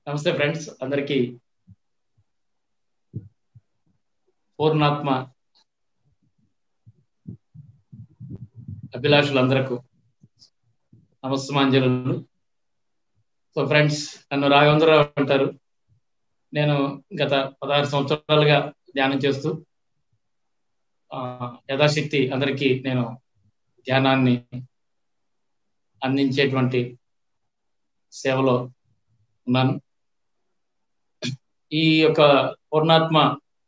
నమస్తే ఫ్రెండ్స్, అందరికీ పూర్ణాత్మ అభిలాషులందరకు నమస్సుమాంజలు. So friends, నన్ను రాఘవేంద్రరావు అంటారు. నేను గత 16 సంవత్సరాలుగా ధ్యానం చేస్తూ యథాశక్తి అందరికీ నేను ధ్యానాన్ని అందించేటువంటి సేవలో ఉన్నాను. ఈ యొక్క పూర్ణాత్మ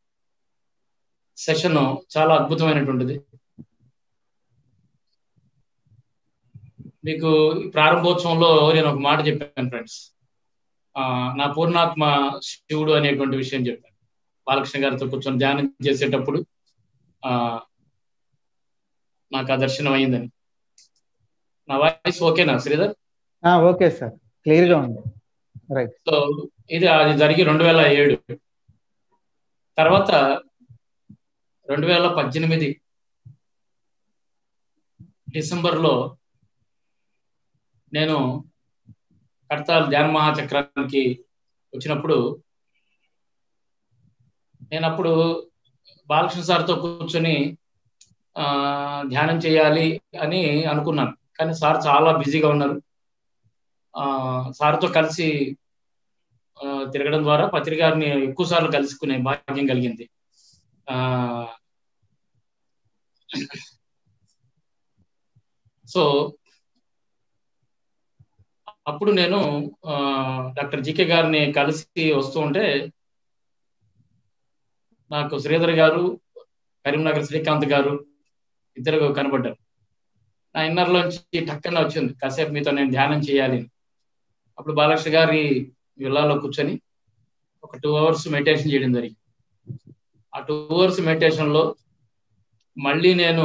సెషన్ చాలా అద్భుతమైనటువంటిది. మీకు ప్రారంభోత్సవంలో నేను ఒక మాట చెప్పాను ఫ్రెండ్స్. నా పూర్ణాత్మ శివుడు అనేటువంటి విషయం చెప్పాను. బాలకృష్ణ గారితో కూర్చొని ధ్యానం చేసేటప్పుడు నాకు ఆ దర్శనం అయిందని. నా వాయిస్ ఓకేనా శ్రీధర్? ఓకే సార్, క్లియర్ గా ఉంది. రైట్. సో అది జరిగి 2007. తర్వాత 2018 డిసెంబర్లో నేను కడతాల్ ధ్యాన మహాచక్రానికి వచ్చినప్పుడు నేనప్పుడు బాలకృష్ణ సార్తో కూర్చొని ధ్యానం చేయాలి అని అనుకున్నాను. కానీ సార్ చాలా బిజీగా ఉన్నారు. సార్తో కలిసి తిరగడం ద్వారా పత్రికారిని ఎక్కువ సార్లు కలుసుకునే భాగ్యం కలిగింది. సో అప్పుడు నేను డాక్టర్ జీకే గారిని కలిసి వస్తూ ఉంటే నాకు శ్రీధర్ గారు, కరీంనగర్ శ్రీకాంత్ గారు ఇద్దరు కనబడ్డారు. నా ఇన్నర్లోంచి టక్కన వచ్చింది, కాసేపు మీతో నేను ధ్యానం చేయాలి. అప్పుడు బాలకృష్ణ గారి విల్లాలో కూర్చొని ఒక 2 hours మెడిటేషన్ చేయడం జరిగింది. ఆ 2 hours మెడిటేషన్లో మళ్ళీ నేను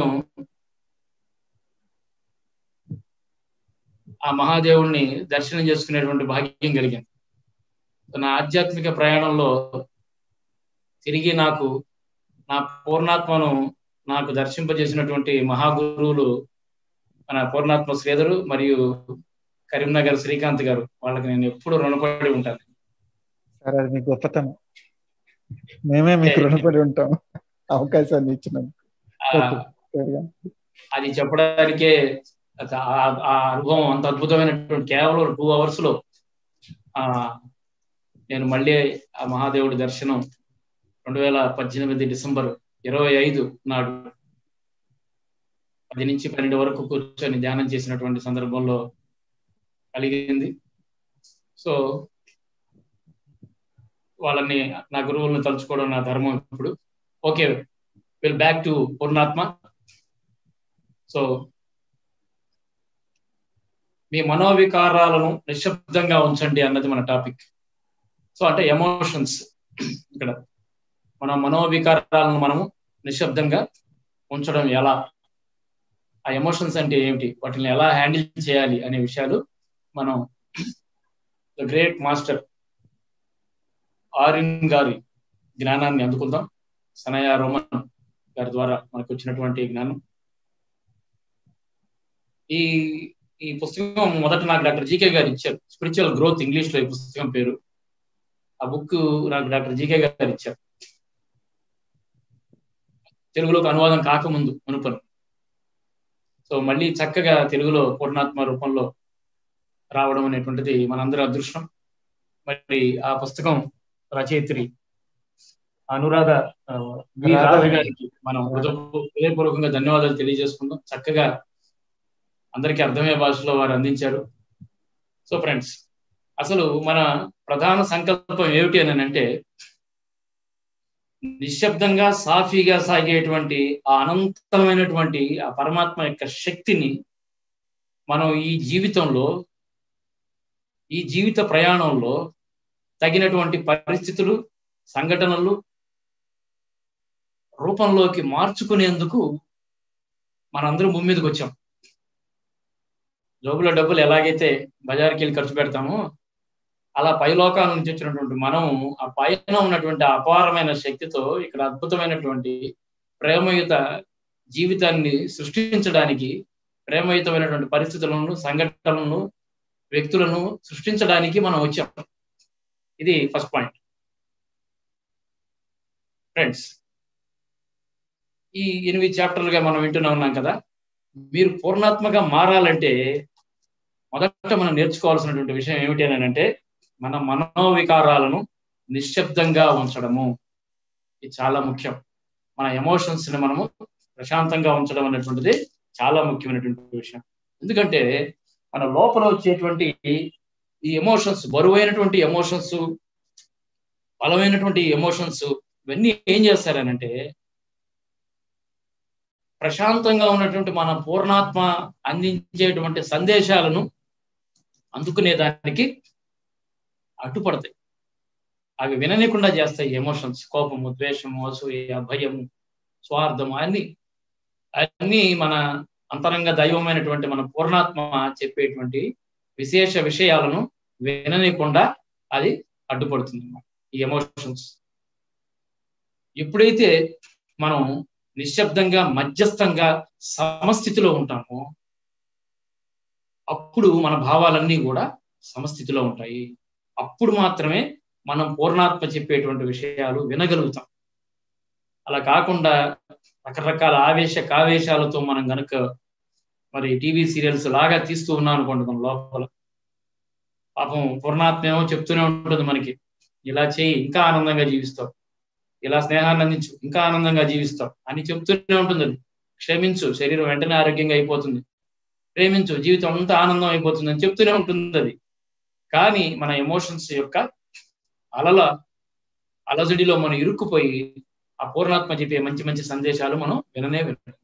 ఆ మహాదేవుణ్ణి దర్శనం చేసుకునేటువంటి భాగ్యం కలిగింది. నా ఆధ్యాత్మిక ప్రయాణంలో తిరిగి నాకు నా పూర్ణాత్మను నాకు దర్శింపజేసినటువంటి మహాగురువులు మన పూర్ణాత్మ శ్రీధరు మరియు కరీంనగర్ శ్రీకాంత్ గారు. వాళ్ళకి నేను ఎప్పుడు రుణపడి ఉంటాను. సార్, అది మీ గొప్పతనం. మేమే మీకు రుణపడి ఉంటాం అవకాశాన్ని ఇచ్చినందుకు. అది చెప్పడానికే ఆ అనుభవం అంత అద్భుతమైనటువంటి. కేవలం 2 hours లో నేను మళ్ళీ ఆ మహాదేవుడి దర్శనం 2018 డిసెంబర్ 25 నాడు 10 నుంచి 12 వరకు కూర్చొని ధ్యానం చేసినటువంటి సందర్భంలో కలిగింది. సో వాళ్ళని, నా గురువులను తలుచుకోవడం నా ధర్మం ఇప్పుడు. ఓకే, విల్ బ్యాక్ టు పూర్ణాత్మ. సో మీ మనోవికారాలను నిశ్శబ్దంగా ఉంచండి అన్నది మన టాపిక్. సో అంటే ఎమోషన్స్. ఇక్కడ మన మనోవికారాలను మనము నిశ్శబ్దంగా ఉంచడం ఎలా, ఆ ఎమోషన్స్ అంటే ఏమిటి, వాటిని ఎలా హ్యాండిల్ చేయాలి అనే విషయాలు మనం ద గ్రేట్ మాస్టర్ ఆరిన్ గారి జ్ఞానాన్ని అందుకుందాం. సనయ రోమన్ గారి ద్వారా మనకు వచ్చినటువంటి జ్ఞానం. ఈ పుస్తకం మొదట నాకు డాక్టర్ జీకే గారు ఇచ్చారు. స్పిరిచువల్ గ్రోత్ ఇంగ్లీష్ లో ఈ పుస్తకం పేరు. ఆ బుక్ నాకు డాక్టర్ జీకే గారు ఇచ్చారు, తెలుగులోకి అనువాదం కాకముందు మునుపను. సో మళ్ళీ చక్కగా తెలుగులో పూర్ణాత్మ రూపంలో రావడం అనేటువంటిది మనందరి అదృష్టం. మరి ఆ పుస్తకం రచయిత్రి అనురాధ గారికి మనం హృదయపూర్వకంగా ధన్యవాదాలు తెలియజేసుకుందాం. చక్కగా అందరికీ అర్థమయ్యే భాషలో వారు అందించారు. సో ఫ్రెండ్స్, అసలు మన ప్రధాన సంకల్పం ఏమిటి అని అంటే, నిశ్శబ్దంగా సాఫీగా సాగేటువంటి ఆ అనంతమైనటువంటి ఆ పరమాత్మ యొక్క శక్తిని మనం ఈ జీవితంలో, ఈ జీవిత ప్రయాణంలో తగినటువంటి పరిస్థితులు, సంఘటనలు రూపంలోకి మార్చుకునేందుకు మనందరం భూమి మీదకి వచ్చాం. జోబులో డబ్బులు ఎలాగైతే బజార్కి వెళ్ళి ఖర్చు పెడతామో, అలా పైలోకాల నుంచి వచ్చినటువంటి మనం ఆ పైన ఉన్నటువంటి అపారమైన శక్తితో ఇక్కడ అద్భుతమైనటువంటి ప్రేమయుత జీవితాన్ని సృష్టించడానికి, ప్రేమయుతమైనటువంటి పరిస్థితులను, సంఘటనలను, వ్యక్తులను సృష్టించడానికి మనం వచ్చాం. ఇది ఫస్ట్ పాయింట్. ఫ్రెండ్స్, ఈ 8 చాప్టర్లుగా మనం వింటూనే ఉన్నాం కదా. మీరు పూర్ణాత్మగా మారాలంటే మొదట మనం నేర్చుకోవాల్సినటువంటి విషయం ఏమిటి అని అంటే, మన మనోవికారాలను నిశ్శబ్దంగా ఉంచడము. ఇది చాలా ముఖ్యం. మన ఎమోషన్స్ ని మనము ప్రశాంతంగా ఉంచడం అనేటువంటిది చాలా ముఖ్యమైనటువంటి విషయం. ఎందుకంటే మన లోపల వచ్చేటువంటి ఈ ఎమోషన్స్, బరువైనటువంటి ఎమోషన్స్, బలమైనటువంటి ఎమోషన్స్, ఇవన్నీ ఏం చేస్తారనంటే ప్రశాంతంగా ఉన్నటువంటి మన పూర్ణాత్మ అందించేటువంటి సందేశాలను అందుకునే దానికి అడ్డుపడతాయి. అవి విననీయకుండా చేస్తాయి. ఎమోషన్స్, కోపము, ద్వేషము, అసూయ, భయము, స్వార్థము అన్ని మన అంతరంగ దైవమైనటువంటి మన పూర్ణాత్మ చెప్పేటువంటి విశేష విషయాలను విననీయకుండా అది అడ్డుపడుతుంది ఈ ఎమోషన్స్. ఎప్పుడైతే మనం నిశ్శబ్దంగా, మధ్యస్థంగా, సమస్థితిలో ఉంటామో అప్పుడు మన భావాలన్నీ కూడా సమస్థితిలో ఉంటాయి. అప్పుడు మాత్రమే మనం పూర్ణాత్మ చెప్పేటువంటి విషయాలు వినగలుగుతాం. అలా కాకుండా రకరకాల కావేశాలతో మనం గనుక మరి టీవీ సీరియల్స్ లాగా తీస్తూ ఉన్నాం అనుకోండి, మన లోపల పాపం పూర్ణాత్మ ఏమో చెప్తూనే ఉంటుంది మనకి, ఇలా చేయి ఇంకా ఆనందంగా జీవిస్తావు, ఇలా స్నేహాన్ని అందించు ఇంకా ఆనందంగా జీవిస్తావు అని చెప్తూనే ఉంటుంది. అది క్షమించు, శరీరం వెంటనే ఆరోగ్యంగా అయిపోతుంది, ప్రేమించు, జీవితం అంతా ఆనందం అయిపోతుంది అని చెప్తూనే ఉంటుంది అది. కానీ మన ఎమోషన్స్ యొక్క అలజడిలో మనం ఇరుక్కుపోయి ఆ పూర్ణాత్మ చెప్పే మంచి మంచి సందేశాలు మనం విననే వినలేము.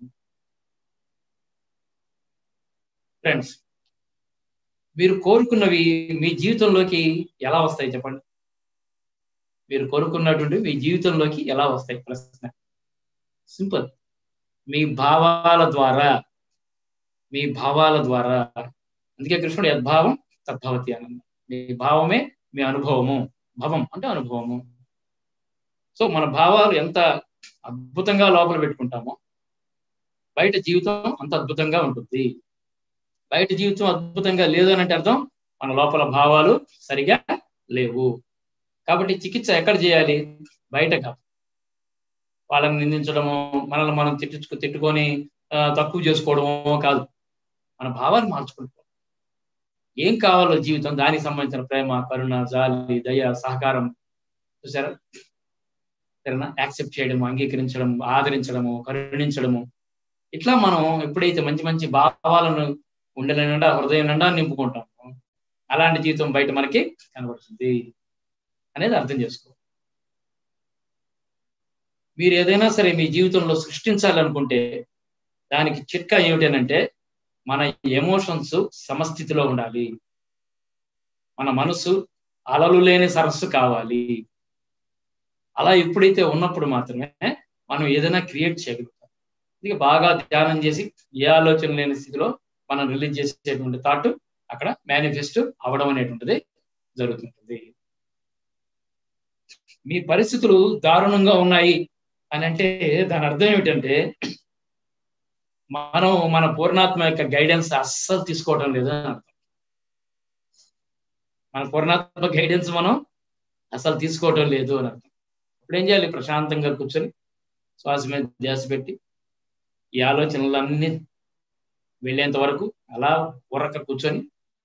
ఫ్రెండ్స్, మీరు కోరుకున్నవి మీ జీవితంలోకి ఎలా వస్తాయి చెప్పండి? మీరు కోరుకున్నటువంటి మీ జీవితంలోకి ఎలా వస్తాయి? ప్రశ్న సింపుల్. మీ భావాల ద్వారా. అందుకే కృష్ణుడు యద్భావం తద్భవతి అన్నది. మీ భావమే మీ అనుభవము. భవం అంటే అనుభవము. సో మన భావాలు ఎంత అద్భుతంగా లోపల పెట్టుకుంటామో బయట జీవితం అంత అద్భుతంగా ఉంటుంది. బయట జీవితం అద్భుతంగా లేదు అని అంటే అర్థం మన లోపల భావాలు సరిగా లేవు. కాబట్టి చికిత్స ఎక్కడ చేయాలి? బయట కాదు. వాళ్ళని నిందించడమో, మనల్ని మనం తిట్టుకొని తక్కువ చేసుకోవడమో కాదు. మన భావాలు మార్చుకుంటాం. ఏం కావాలో జీవితం, దానికి సంబంధించిన ప్రేమ, కరుణ, జాలి, దయ, సహకారం, చూసారా, సరేనా, యాక్సెప్ట్ చేయడము, అంగీకరించడము, ఆదరించడము, కరుణించడము, ఇట్లా మనం ఎప్పుడైతే మంచి మంచి భావాలను ఉండెల నిండా, హృదయం నిండా నింపుకుంటామో అలాంటి జీవితం బయట మనకి కనబడుతుంది అనేది అర్థం చేసుకో. మీరు ఏదైనా సరే మీ జీవితంలో సృష్టించాలనుకుంటే దానికి చిట్కా ఏమిటనంటే మన ఎమోషన్స్ సమస్థితిలో ఉండాలి. మన మనసు అలలు లేని సరస్సు కావాలి. అలా ఎప్పుడైతే ఉన్నప్పుడు మాత్రమే మనం ఏదైనా క్రియేట్ చేయగలుగుతాం. ఇది బాగా ధ్యానం చేసి ఏ ఆలోచన లేని స్థితిలో మనం రిలీజ్ చేసేటువంటి థాట్ అక్కడ మేనిఫెస్ట్ అవ్వడం అనేటువంటిది జరుగుతుంటుంది. మీ పరిస్థితులు దారుణంగా ఉన్నాయి అని అంటే దాని అర్థం ఏమిటంటే మనం మన పూర్ణాత్మ యొక్క గైడెన్స్ అస్సలు తీసుకోవడం లేదు అని అర్థం. మన పూర్ణాత్మ గైడెన్స్ మనం అసలు తీసుకోవడం లేదు అని అర్థం. ఇప్పుడు ఏం చేయాలి? ప్రశాంతంగా కూర్చొని శ్వాస మీద ధ్యాస పెట్టి ఈ ఆలోచనలన్నీ వెళ్ళేంత వరకు అలా ఉరక కూర్చొని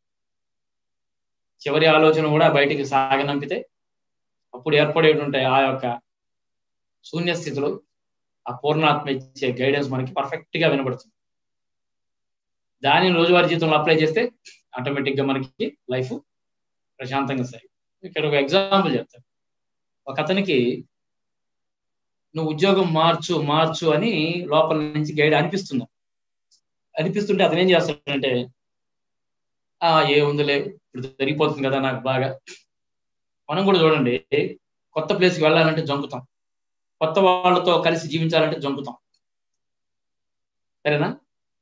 చివరి ఆలోచన కూడా బయటికి సాగనంపితే అప్పుడు ఏర్పడేటుంటాయి ఆ యొక్క శూన్య స్థితిలో ఆ పూర్ణాత్మ ఇచ్చే గైడెన్స్ మనకి పర్ఫెక్ట్ గా వినబడుతుంది. దానిని రోజువారీ జీవితంలో అప్లై చేస్తే ఆటోమేటిక్ గా మనకి లైఫ్ ప్రశాంతంగా సాగి. ఇక్కడ ఒక ఎగ్జాంపుల్ చెప్తాను. ఒక అతనికి నువ్వు ఉద్యోగం మార్చు అని లోపల నుంచి గైడ్ అనిపిస్తుంటే అతను ఏం చేస్తాడంటే ఏముందిలే ఇప్పుడు జరిగిపోతుంది కదా నాకు బాగా. మనం కూడా చూడండి, కొత్త ప్లేస్కి వెళ్ళాలంటే జంకుతాం, కొత్త వాళ్ళతో కలిసి జీవించాలంటే జంకుతాం, సరేనా?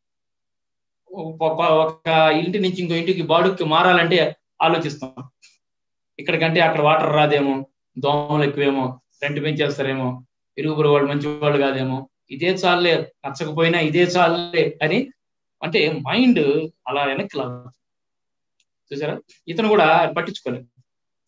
ఒక ఇంటి నుంచి ఇంకో ఇంటికి బాడుకి మారాలంటే ఆలోచిస్తాం. ఇక్కడికంటే అక్కడ వాటర్ రాదేమో, దోమలు ఎక్కువేమో, రెంట్ పెంచేస్తారేమో, ఇరుగురు వాళ్ళు మంచి వాళ్ళు కాదేమో, ఇదే చాలే, నచ్చకపోయినా ఇదే చాలే అని అంటే మైండ్ అలా వెనక్కి లాగుతుంది. చూసారా? ఇతను కూడా పట్టించుకోలేదు.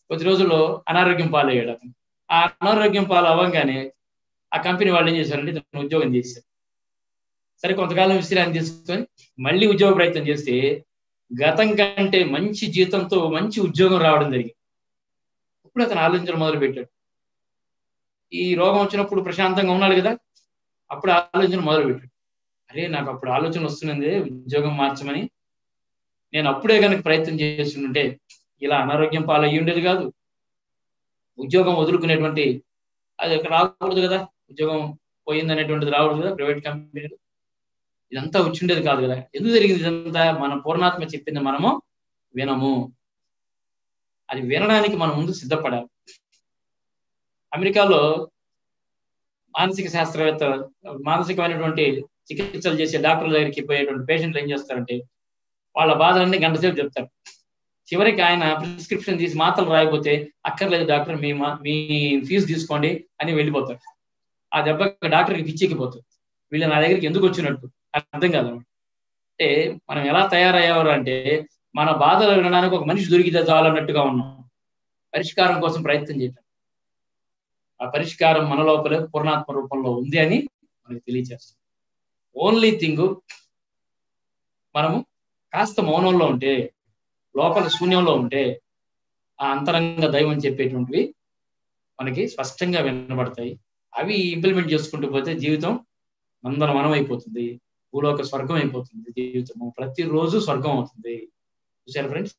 కొద్ది రోజుల్లో అనారోగ్యం పాలయ్యాడు అతను. ఆ అనారోగ్యం పాలు అవ్వగానే ఆ కంపెనీ వాళ్ళు ఏం చేశారంటే ఇతను ఉద్యోగం చేశారు. సరే కొంతకాలం విశ్రాంతి తీసుకొని మళ్ళీ ఉద్యోగ ప్రయత్నం చేస్తే గతం కంటే మంచి జీతంతో మంచి ఉద్యోగం రావడం జరిగింది. ఇప్పుడు అతను ఆలోచించడం మొదలు పెట్టాడు. ఈ రోగం వచ్చినప్పుడు ప్రశాంతంగా ఉన్నాడు కదా, అప్పుడు ఆలోచన మొదలు పెట్టాడు. అరే నాకు అప్పుడు ఆలోచన వస్తున్నది ఉద్యోగం మార్చమని, నేను అప్పుడే కనుక ప్రయత్నం చేస్తుంటే ఇలా అనారోగ్యం పాలయ్యి ఉండేది కాదు, ఉద్యోగం వదులుకునేటువంటి అది రాకూడదు కదా, ఉద్యోగం పోయిందనేటువంటిది రాకూడదు కదా ప్రైవేట్ కంపెనీలు, ఇదంతా వచ్చిండేది కాదు కదా. ఎందుకు జరిగింది ఇదంతా? మన పూర్ణాత్మ చెప్పింది మనము వినము. అది వినడానికి మనం ముందు సిద్ధపడాలి. అమెరికాలో మానసిక శాస్త్రవేత్త, మానసికమైనటువంటి చికిత్సలు చేసే డాక్టర్ల దగ్గరికి పోయేటువంటి పేషెంట్లు ఏం చేస్తారంటే వాళ్ళ బాధలన్నీ గంట సేపు చెప్తారు. చివరికి ఆయన ప్రిస్క్రిప్షన్ తీసి మాత్రలు రాయకపోతే అక్కర్లేదు డాక్టర్, మీ ఫీజు తీసుకోండి అని వెళ్ళిపోతారు. ఆ దెబ్బకి డాక్టర్కి పిచ్చెక్కిపోతుంది. వీళ్ళు నా దగ్గరికి ఎందుకు వచ్చినట్టు అర్థం కాదన్నమాట. అంటే మనం ఎలా తయారయ్యేవారు అంటే మన బాధలు వినడానికి ఒక మనిషి దొరికితే చాలన్నట్టుగా ఉన్నాం, పరిష్కారం కోసం ప్రయత్నం చేయటం. ఆ పరిష్కారం మన లోపలే పూర్ణాత్మ రూపంలో ఉంది అని మనకి తెలియజేస్తుంది. ఓన్లీ థింగ్ మనము కాస్త మౌనంలో ఉంటే, లోపల శూన్యంలో ఉంటే ఆ అంతరంగ దైవం చెప్పేటువంటివి మనకి స్పష్టంగా వినబడతాయి. అవి ఇంప్లిమెంట్ చేసుకుంటూ పోతే జీవితం నందనవనం అయిపోతుంది, భూలోక స్వర్గం అయిపోతుంది. జీవితము ప్రతిరోజు స్వర్గం అవుతుంది. చూసారు ఫ్రెండ్స్?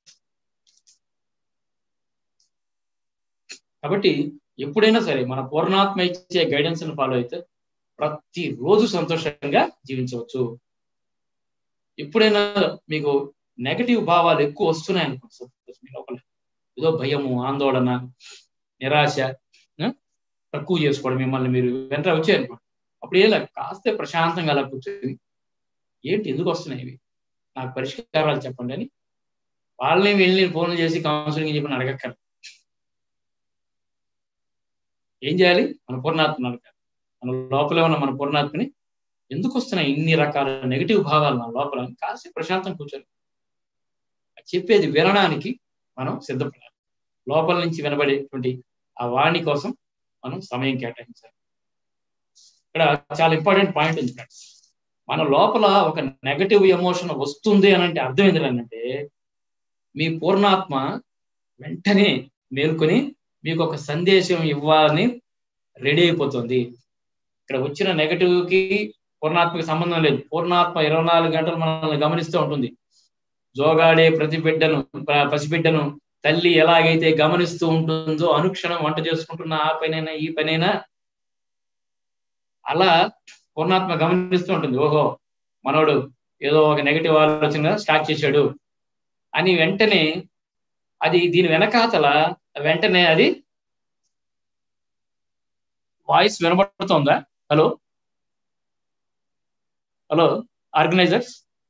కాబట్టి ఎప్పుడైనా సరే మన పూర్ణాత్మ ఇచ్చే గైడెన్స్ ని ఫాలో అయితే ప్రతిరోజు సంతోషంగా జీవించవచ్చు. ఎప్పుడైనా మీకు నెగటివ్ భావాలు ఎక్కువ వస్తున్నాయి అనుకోండి, మీ లోపల ఏదో భయము, ఆందోళన, నిరాశ, తక్కువ చేసుకోవడం, మిమ్మల్ని మీరు వెంట వచ్చాయనుకోండి, అప్పుడు ఏలా కాస్తే ప్రశాంతంగా అలా కూర్చొని ఏంటి ఎందుకు వస్తున్నాయి ఇవి, నాకు పరిష్కారాలు చెప్పండి అని వాళ్ళని వెళ్ళి ఫోన్లు చేసి కౌన్సిలింగ్ చెప్పని అడగక్కర్లేదు. ఏం చేయాలి? మన పూర్ణాత్మను అడగాలి. మన లోపలే ఉన్న మన పూర్ణాత్మని ఎందుకు వస్తున్నాయి ఇన్ని రకాల నెగిటివ్ భావాలు మన లోపల కాసి ప్రశాంతం కూర్చొని చెప్పేది వినడానికి మనం సిద్ధపడాలి. లోపల నుంచి వినబడేటువంటి ఆ వాణి కోసం మనం సమయం కేటాయించాలి. ఇక్కడ చాలా ఇంపార్టెంట్ పాయింట్ ఉంది ఫ్రెండ్స్. మన లోపల ఒక నెగటివ్ ఎమోషన్ వస్తుంది అని అంటే అర్థం ఏంటంటే మీ పూర్ణాత్మ వెంటనే మేల్కొని మీకు ఒక సందేశం ఇవ్వాలని రెడీ అయిపోతుంది. ఇక్కడ వచ్చిన నెగటివ్ కి పూర్ణాత్మకి సంబంధం లేదు. పూర్ణాత్మ 24 గంటలు మనల్ని గమనిస్తూ ఉంటుంది. జోగాడే పసిబిడ్డను తల్లి ఎలాగైతే గమనిస్తూ ఉంటుందో, అనుక్షణం వంట చేసుకుంటున్న ఆ పనైనా ఈ పనైనా అలా పూర్ణాత్మ గమనిస్తూ ఉంటుంది. ఓహో మనోడు ఏదో ఒక నెగటివ్ ఆలోచన స్టార్ట్ చేశాడు అని వెంటనే అది దీని వెనకాతల వెంటనే అది వాయిస్ వినబడుతుందా? హలో హలో ఆర్గనైజర్స్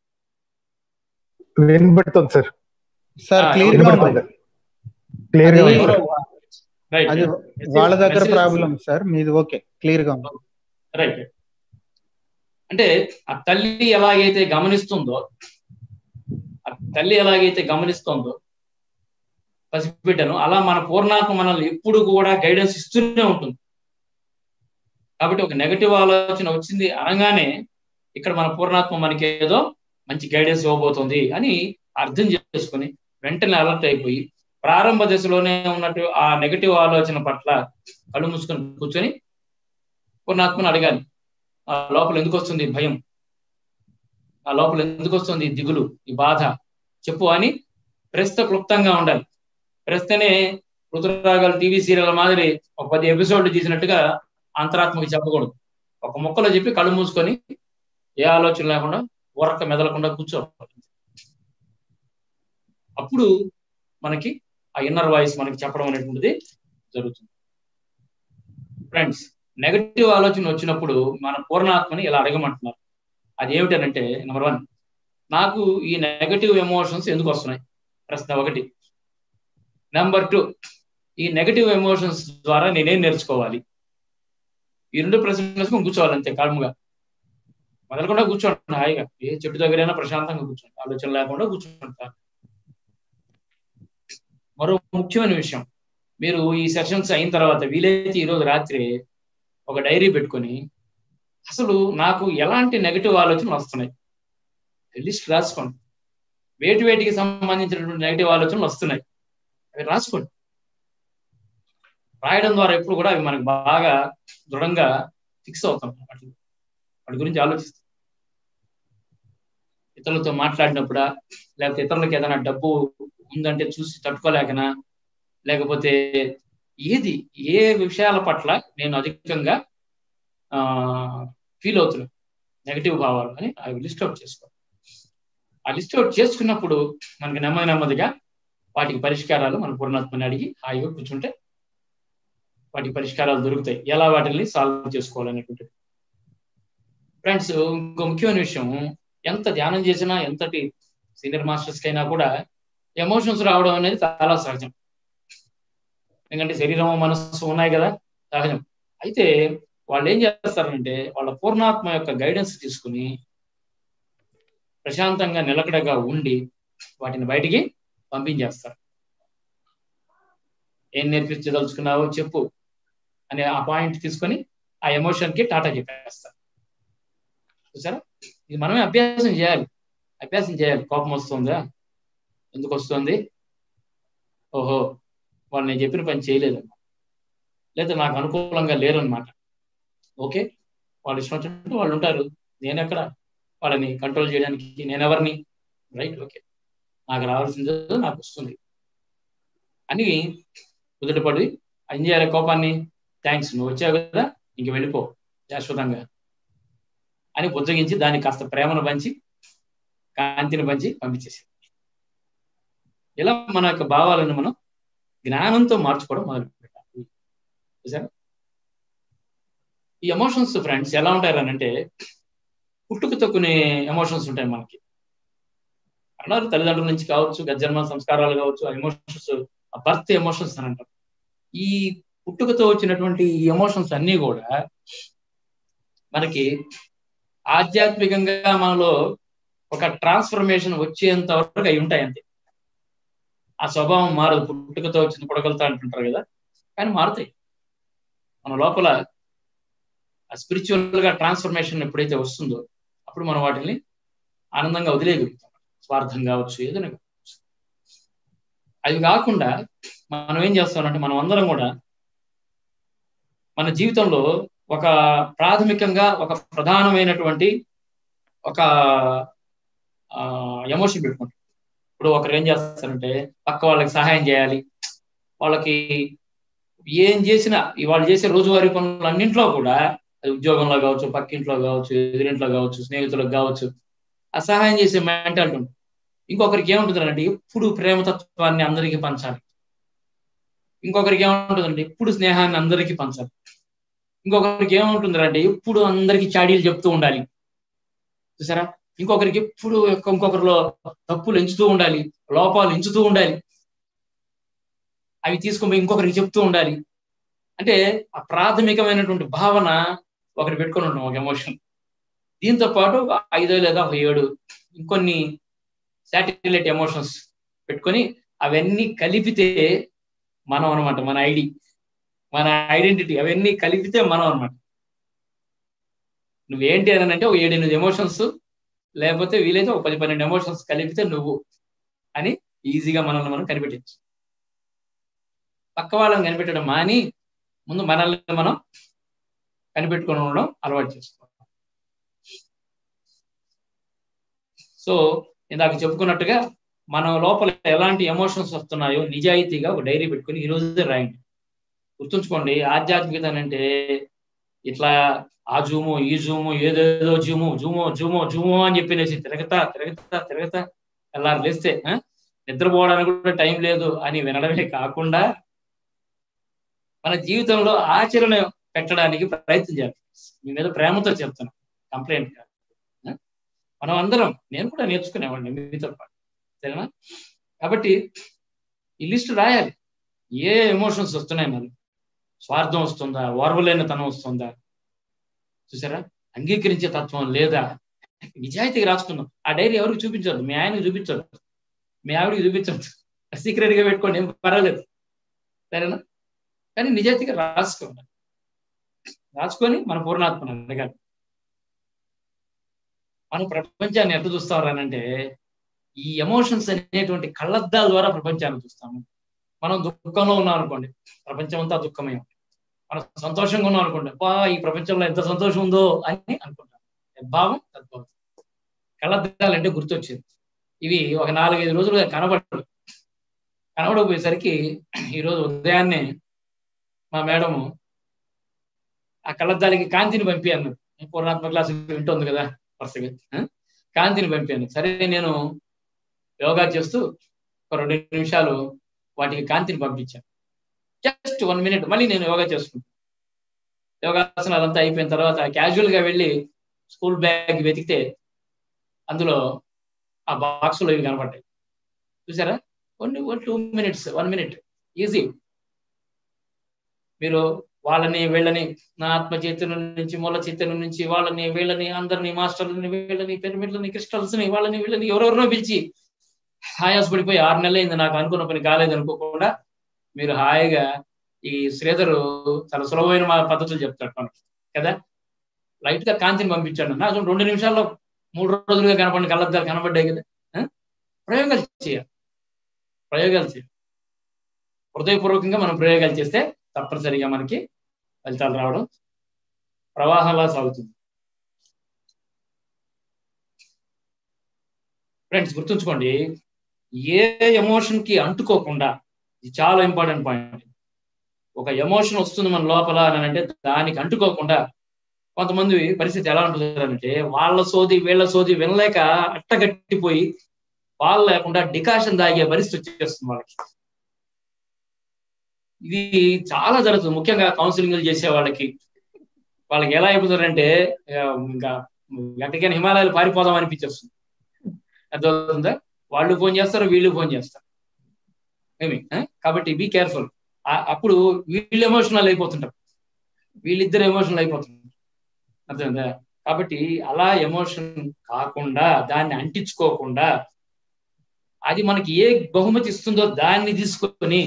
వినబడుతుంది సార్. సార్ క్లియర్ గా ఉంది. క్లియర్ గా అది ఉంది. అది వాళ్ళ దగ్గర ప్రాబ్లం సార్, మీది ఓకే క్లియర్ గా ఉంది. రైట్. అంటే ఆ తల్లి ఎలాగైతే గమనిస్తుందో పసిబిడ్డను, అలా మన పూర్ణాత్మ మనల్ని ఎప్పుడు కూడా గైడెన్స్ ఇస్తూనే ఉంటుంది. కాబట్టి ఒక నెగటివ్ ఆలోచన వచ్చింది అనగానే ఇక్కడ మన పూర్ణాత్మ మనకి ఏదో మంచి గైడెన్స్ ఇవ్వబోతుంది అని అర్థం చేసుకుని వెంటనే అలర్ట్ అయిపోయి ప్రారంభ దశలోనే ఉన్నట్టు ఆ నెగటివ్ ఆలోచన పట్ల కళ్ళు మూసుకొని కూర్చొని పూర్ణాత్మను అడగాలి, ఆ లోపల ఎందుకు వస్తుంది భయం, ఆ లోపల ఎందుకు వస్తుంది దిగులు, ఈ బాధ చెప్పు అని ప్రశ్న క్లుప్తంగా ఉండాలి. ప్రశ్ననే ఋతురాగాలు టీవీ సీరియల్ మాదిరి ఒక 10 ఎపిసోడ్లు తీసినట్టుగా అంతరాత్మకి చెప్పకూడదు. ఒక ముక్కలో చెప్పి కళ్ళు మూసుకొని ఏ ఆలోచన లేకుండా ఊరక మెదలకుండా కూర్చోవాలి. అప్పుడు మనకి ఆ ఇన్నర్ వాయిస్ మనకి చెప్పడం అనేటువంటిది జరుగుతుంది. ఫ్రెండ్స్, నెగటివ్ ఆలోచన వచ్చినప్పుడు మన పూర్ణాత్మని ఇలా అడగమంటున్నారు. అది ఏమిటనంటే నెంబర్ 1, నాకు ఈ నెగటివ్ ఎమోషన్స్ ఎందుకు వస్తున్నాయి? ప్రశ్న 1. నెంబర్ 2, ఈ నెగటివ్ ఎమోషన్స్ ద్వారా నేనేం నేర్చుకోవాలి? ఈ 2 ప్రశ్నలు కూర్చోవాలి అంతే, కాముగా మొదలకుండా కూర్చోండి. హాయిగా ఏ చెట్టు దగ్గరైనా ప్రశాంతంగా కూర్చోండి, ఆలోచన లేకుండా కూర్చోండి. మరో ముఖ్యమైన విషయం, మీరు ఈ సెషన్స్ అయిన తర్వాత వీలైతే ఈరోజు రాత్రి ఒక డైరీ పెట్టుకొని అసలు నాకు ఎలాంటి నెగటివ్ ఆలోచనలు వస్తున్నాయి లిస్ట్ రాసుకోండి. వేటికి సంబంధించినటువంటి నెగటివ్ ఆలోచనలు వస్తున్నాయి అవి రాసుకోండి. రాయడం ద్వారా ఎప్పుడు కూడా అవి మనకు బాగా దృఢంగా ఫిక్స్ అవుతాం. వాటి గురించి ఆలోచిస్తాం. ఇతరులతో మాట్లాడినప్పుడా, లేకపోతే ఇతరులకు ఏదైనా డబ్బు ఉందంటే చూసి తట్టుకోలేకనా, లేకపోతే ఏ విషయాల పట్ల నేను అధికంగా ఫీల్ అవుతున్నాను నెగటివ్ భావాలు అని అవి లిస్ట్ అవుట్ చేసుకోవాలి. ఆ లిస్ట్ అవుట్ చేసుకున్నప్పుడు మనకి నెమ్మదిగా వాటికి పరిష్కారాలు మన పూర్ణాత్మని అడిగి హాయిగా కూర్చుంటే వాటికి పరిష్కారాలు దొరుకుతాయి. ఎలా వాటిని సాల్వ్ చేసుకోవాలనేటువంటి. ఫ్రెండ్స్, ఇంకో ముఖ్యమైన విషయం, ఎంత ధ్యానం చేసినా ఎంతటి సీనియర్ మాస్టర్స్ కైనా కూడా ఎమోషన్స్ రావడం అనేది చాలా సహజం. ఎందుకంటే శరీరం మనస్సు ఉన్నాయి కదా, సహజం. అయితే వాళ్ళు ఏం చేస్తారంటే వాళ్ళ పూర్ణాత్మ యొక్క గైడెన్స్ తీసుకుని ప్రశాంతంగా నిలకడగా ఉండి వాటిని బయటికి పంపించేస్తారు. ఏం నేర్పించదలుచుకున్నావో చెప్పు అనే ఆ పాయింట్ తీసుకొని ఆ ఎమోషన్ కి టాటా చెప్పేస్తారు. చూసారా, ఇది మనమే అభ్యాసం చేయాలి. కోపం వస్తుందా, ఎందుకు వస్తుంది? ఓహో, వాళ్ళు నేను చెప్పిన పని చేయలేదన్నమాట, లేదా నాకు అనుకూలంగా లేరనమాట. ఓకే, వాళ్ళు ఇష్టం వచ్చినట్టు వాళ్ళు ఉంటారు, నేను ఎక్కడ వాళ్ళని కంట్రోల్ చేయడానికి, నేనెవరిని? రైట్, ఓకే, నాకు రావాల్సిందో నాకు వస్తుంది అని కుదుటపడి ఏం చేయాలి? కోపాన్ని, థ్యాంక్స్, నువ్వు వచ్చావు కదా, ఇంక వెళ్ళిపో శాశ్వతంగా అని బుజ్జగించి దానికి కాస్త ప్రేమను పంచి కాంతిని పంచి పంపించేసి, ఇలా మన యొక్క భావాలను మనం జ్ఞానంతో మార్చుకోవడం మొదలు పెట్టాలి. చూసారా, ఈ ఎమోషన్స్ ఫ్రెండ్స్ ఎలా ఉంటాయనంటే పుట్టుకతో కొన్ని ఎమోషన్స్ ఉంటాయి మనకి. అన్నారు తల్లిదండ్రుల నుంచి కావచ్చు, గజన్మ సంస్కారాలు కావచ్చు, ఆ ఎమోషన్స్ బర్త్ ఎమోషన్స్ అని అంటారు. ఈ పుట్టుకతో వచ్చినటువంటి ఈ ఎమోషన్స్ అన్నీ కూడా మనకి ఆధ్యాత్మికంగా మనలో ఒక ట్రాన్స్ఫర్మేషన్ వచ్చేంత వరకు అవి ఉంటాయి అంతే. ఆ స్వభావం మారదు. పుట్టుకతో వచ్చిన పుడకలతో అంటుంటారు కదా, కానీ మారుతాయి. మన లోపల ఆ స్పిరిచువల్ గా ట్రాన్స్ఫర్మేషన్ ఎప్పుడైతే వస్తుందో అప్పుడు మనం వాటిని ఆనందంగా వదిలేయగలుగుతాం. స్వార్థం కావచ్చు, ఏదైనా కావచ్చు. అది కాకుండా మనం ఏం చేస్తామంటే మనం అందరం కూడా మన జీవితంలో ఒక ప్రాథమికంగా ఒక ప్రధానమైనటువంటి ఒక ఎమోషన్ పెట్టుకుంటాం. ఇప్పుడు ఒకరు ఏం చేస్తారంటే పక్క వాళ్ళకి సహాయం చేయాలి, వాళ్ళకి ఏం చేసినా వాళ్ళు చేసే రోజువారీ పనులు అన్నింట్లో కూడా, అది ఉద్యోగంలో కావచ్చు, పక్కింట్లో కావచ్చు, ఎదురింట్లో కావచ్చు, స్నేహితులకు కావచ్చు, ఆ సహాయం చేసే మెంటాలిటీ ఉంటుంది. ఇంకొకరికి ఏముంటుందంటే ఎప్పుడు ప్రేమతత్వాన్ని అందరికీ పంచాలి. ఇంకొకరికి ఏముంటుందంటే ఎప్పుడు స్నేహాన్ని అందరికీ పంచాలి. ఇంకొకరికి ఏముంటుందంటే ఎప్పుడు అందరికీ చాడీలు చెప్తూ ఉండాలి. చూసారా, ఇంకొకరికి ఎప్పుడు ఇంకొకరిలో తప్పులు ఎంచుతూ ఉండాలి, లోపాలు ఎంచుతూ ఉండాలి, అవి తీసుకుని ఇంకొకరికి చెప్తూ ఉండాలి. అంటే ఆ ప్రాథమికమైనటువంటి భావన ఒకటి పెట్టుకొని ఉంటాం, ఒక ఎమోషన్. దీంతో పాటు 5 లేదా 7 ఇంకొన్ని శాటిలైట్ ఎమోషన్స్ పెట్టుకొని అవన్నీ కలిపితే మనం అనమాట, మన ఐడెంటిటీ. అవన్నీ కలిపితే మనం అనమాట. నువ్వేంటి అని అంటే ఒక 7-8 ఎమోషన్స్, లేకపోతే వీలైతే ఒక 10-12 ఎమోషన్స్ కలిపితే నువ్వు అని ఈజీగా మనల్ని మనం కనిపెట్టచ్చు. పక్క వాళ్ళని కనిపెట్టడం మాని ముందు మనల్ని మనం కనిపెట్టుకుని ఉండడం అలవాటు చేసుకోవాలి. సో ఇందాక చెప్పుకున్నట్టుగా మన లోపల ఎలాంటి ఎమోషన్స్ వస్తున్నాయో నిజాయితీగా ఒక డైరీ పెట్టుకుని ఈ రోజే రాయండి. గుర్తుంచుకోండి, ఆధ్యాత్మికత అంటే ఇట్లా ఆ జూము ఈ జూము ఏదేదో జూము అని చెప్పినేసి తిరగతా ఎలా లేస్తే నిద్రపోవడానికి కూడా టైం లేదు అని వినడమే కాకుండా మన జీవితంలో ఆచరణ పెట్టడానికి ప్రయత్నం చేయాలి. మీ మీద ప్రేమతో చెప్తాను, కంప్లైంట్ కాదు. మనం అందరం, నేను కూడా నేర్చుకునేవాడిని మీతో పాటు, సరేనా? కాబట్టి ఈ లిస్ట్ రాయాలి. ఏ ఎమోషన్స్ వస్తున్నాయి, మరి స్వార్థం వస్తుందా, ఓర్వలేనితనం వస్తుందా, చూసారా, అంగీకరించే తత్వం లేదా, నిజాయితీగా రాసుకుందాం. ఆ డైరీ ఎవరికి చూపించద్దు, మీ ఆయనకి చూపించద్దు, మీ ఆవిడికి చూపించద్దు, సీక్రెట్ గా పెట్టుకోండి, ఏం పర్వాలేదు. సరేనా? కానీ నిజాయితీగా రాసుకోవాలి. రాసుకొని మన పూర్ణాత్మను అడగాలి. మనం ప్రపంచాన్ని ఎట్లా చూస్తామనంటే ఈ ఎమోషన్స్ అనేటువంటి కళ్ళద్దాల ద్వారా ప్రపంచాన్ని చూస్తాము. మనం దుఃఖంలో ఉన్నాం అనుకోండి, ప్రపంచం అంతా దుఃఖమే. మనం సంతోషంగా ఉన్నాం అనుకోండి, అబ్బా ఈ ప్రపంచంలో ఎంత సంతోషం ఉందో అని అనుకుంటాం. భావం తద్భావం. కళ్ళద్దాలంటే గుర్తొచ్చింది. ఇవి ఒక 4-5 రోజులుగా కనబడకపోయేసరికి ఈరోజు ఉదయాన్నే మా మేడము ఆ కళ్ళద్దాలకి కాంతిని పంపి అన్నది. పూర్ణాత్మ క్లాసు వింటుంది కదా వరుసగా, కాంతిని పంపాను. సరే నేను యోగా చేస్తూ ఒక 2 నిమిషాలు వాటికి కాంతిని పంపించాను. జస్ట్ 1 minute మళ్ళీ నేను యోగా చేసుకుంటాను. యోగాసనాలు అంతా అయిపోయిన తర్వాత క్యాజువల్ గా వెళ్ళి స్కూల్ బ్యాగ్ వెతికితే అందులో ఆ బాక్సులో ఇవి కనపడ్డాయి. చూసారా? 2 minutes 1 minute ఈజీ. మీరు వాళ్ళని వీళ్ళని నా ఆత్మ చైతన్యం నుంచి మూల చైతన్యం నుంచి వాళ్ళని వీళ్ళని అందరినీ మాస్టర్లని వీళ్ళని పిరమిడ్లని క్రిస్టల్స్ ని వాళ్ళని వీళ్ళని ఎవరెవరినో పిలిచి ఆయాసపడిపోయి 6 నెలలు అయింది నాకు అనుకున్న పని కాలేదు అనుకోకుండా మీరు హాయిగా ఈ శ్రీధరు చాలా సులభమైన పద్ధతులు చెప్తాడు మనకి కదా. లైట్ గా కాంతిని పంపించాడు. నాకు 2 నిమిషాల్లో 3 రోజులుగా కనపడిన కళ్ళద్దాలు కనబడ్డాయి కదా. ప్రయోగాలు చేయాలి. హృదయపూర్వకంగా మనం ప్రయోగాలు చేస్తే తప్పనిసరిగా మనకి ఫలితాలు రావడం ప్రవాహంలా సాగుతుంది. ఫ్రెండ్స్ గుర్తుంచుకోండి, ఏ ఎమోషన్ కి అంటుకోకుండా, ఇది చాలా ఇంపార్టెంట్ పాయింట్. ఒక ఎమోషన్ వస్తుంది మన లోపల అని అంటే దానికి అంటుకోకుండా, కొంతమంది పరిస్థితి ఎలా ఉంటుందంటే వాళ్ళ సోది వీళ్ళ సోది వినలేక అట్టగట్టిపోయి వాళ్ళు లేకుండా డికాషన్ తాగే పరిస్థితి వచ్చేస్తుంది వాళ్ళకి. ఇది చాలా జరుగుతుంది. ముఖ్యంగా కౌన్సిలింగ్ చేసే వాళ్ళకి ఎలా అయిపోతుందంటే ఇంకా ఎక్కడికైనా హిమాలయాలు పారిపోదాం అనిపించేస్తుంది. అర్థమవుతుందా? వాళ్ళు ఫోన్ చేస్తారు, వీళ్ళు ఫోన్ చేస్తారు ఏమి. కాబట్టి బీ కేర్ఫుల్. అప్పుడు వీళ్ళు ఎమోషనల్ అయిపోతుంటారు, వీళ్ళిద్దరు ఎమోషనల్ అయిపోతుంటారు. అర్థమైందా? కాబట్టి అలా ఎమోషన్ కాకుండా, దాన్ని అంటించుకోకుండా, అది మనకి ఏ బహుమతి ఇస్తుందో దాన్ని తీసుకొని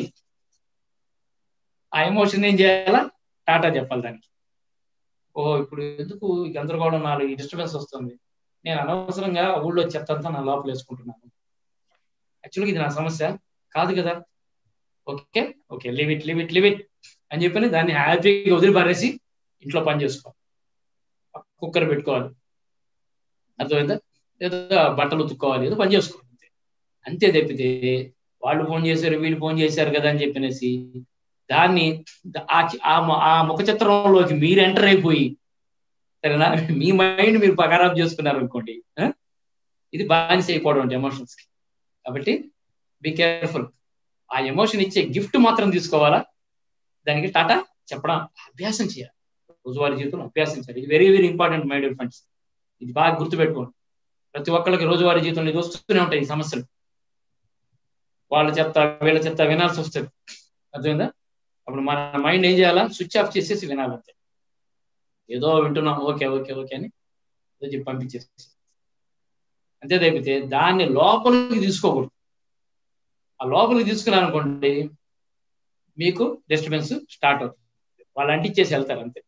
ఆ ఎమోషన్ ఏం చేయాలా? టాటా చెప్పాలి దానికి. ఓహో ఇప్పుడు ఎందుకు ఈ గందరగోళం, నాలుగు డిస్టర్బెన్స్ వస్తుంది, నేను అనవసరంగా ఊళ్ళో చెత్త అంతా నా లోపల వేసుకుంటున్నాను, యాక్చువల్గా ఇది నా సమస్య కాదు కదా. ఓకే ఓకే లివ్ ఇట్ అని చెప్పని దాన్ని హ్యాపీగా వదిలిపారేసి ఇంట్లో పని చేసుకోవాలి. కుక్కర్ పెట్టుకోవాలి, అర్థమైందా? ఏదో బట్టలు ఉతుక్కోవాలి, ఏదో పని చేసుకోవాలి, అంతే తప్పితే వాళ్ళు ఫోన్ చేశారు వీళ్ళు ఫోన్ చేశారు కదా అని చెప్పనేసి దాన్ని ఆ ముఖ చిత్రంలోకి మీరు ఎంటర్ అయిపోయి, సరేనా, మీ మైండ్ మీరు ఖరాబ్ చేసుకున్నారు అనుకోండి, ఇది బానిస అయిపోవడం అంటే ఎమోషన్స్ కి. కాబట్టి బీ కేర్ఫుల్. ఆ ఎమోషన్ ఇచ్చే గిఫ్ట్ మాత్రం తీసుకోవాలా, దానికి టాటా చెప్పడం అభ్యాసం చేయాలి. రోజువారీ జీవితంలో అభ్యాసం చేయాలి. ఇది very very important my dear friends. ఇది బాగా గుర్తుపెట్టుకోండి. ప్రతి ఒక్కరికి రోజువారీ జీవితంలో ఇది వస్తూనే ఉంటాయి ఈ సమస్యలు. వాళ్ళ చెత్త వీళ్ళ చెత్త వినాల్సి వస్తుంది, అర్థమైందా? అప్పుడు మన మైండ్ ఏం చేయాలా? స్విచ్ ఆఫ్ చేసేసి వినాలంతే. ఏదో వింటున్నాం ఓకే ఓకే ఓకే అని ఏదో చెప్పి పంపించేసి, అంతే తప్పితే దాన్ని లోపలికి తీసుకోకూడదు. ఆ లోపలికి తీసుకున్నారనుకోండి మీకు డిస్టర్బెన్స్ స్టార్ట్ అవుతుంది, వాళ్ళు అంటించేసి వెళ్తారు అంతే.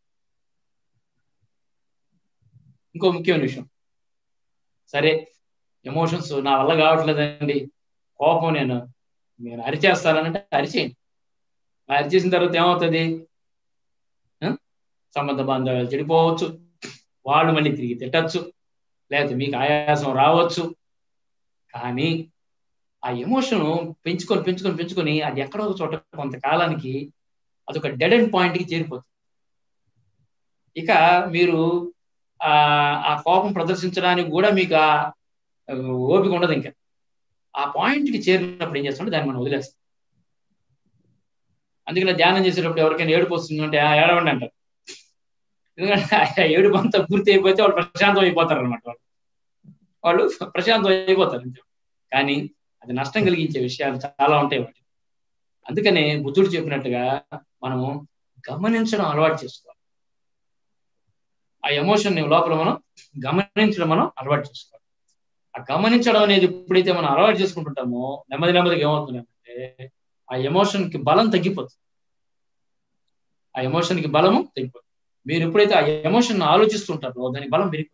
ఇంకో ముఖ్యమైన విషయం, సరే ఎమోషన్స్ నా వల్ల కావట్లేదండి, కోపం నేను అరిచేస్తానంటే అరిచేయండి. అరిచేసిన తర్వాత ఏమవుతుంది? సంబంధ బాంధవ్యాలు చెడిపోవచ్చు, వాళ్ళు మళ్ళీ తిరిగి తిట్టచ్చు, లేకపోతే మీకు ఆయాసం రావచ్చు. కానీ ఆ ఎమోషన్ పెంచుకొని అది ఎక్కడో చోట కొంతకాలానికి అదొక డెడ్ ఎండ్ పాయింట్కి చేరిపోతుంది. ఇక మీరు ఆ కోపం ప్రదర్శించడానికి కూడా మీకు ఆ ఓపిక ఉండదు. ఇంకా ఆ పాయింట్కి చేరినప్పుడు ఏం చేస్తుంటే దాన్ని మనం వదిలేస్తాం. అందుకని ధ్యానం చేసేటప్పుడు ఎవరికైనా ఏడుపు వస్తుందంటే ఏడవండి అంటారు. ఎందుకంటే ఆ ఏడుపు అంతా పూర్తి అయిపోతే వాళ్ళు ప్రశాంతం అయిపోతారు అనమాట. వాళ్ళు ప్రశాంతం అయిపోతారు. కానీ అది నష్టం కలిగించే విషయాలు చాలా ఉంటాయి వాటి. అందుకనే బుద్ధుడు చెప్పినట్టుగా మనము గమనించడం అలవాటు చేసుకోవాలి. ఆ ఎమోషన్ లోపల మనం గమనించడం అలవాటు చేసుకోవాలి. ఆ గమనించడం అనేది ఎప్పుడైతే మనం అలవాటు చేసుకుంటుంటామో నెమ్మదిగా ఏమవుతుందంటే ఆ ఎమోషన్కి బలం తగ్గిపోతుంది. ఆ ఎమోషన్కి బలము తగ్గిపోతుంది. మీరు ఎప్పుడైతే ఆ ఎమోషన్ ఆలోచిస్తుంటారో దాని బలం పెరిగిపోతుంది.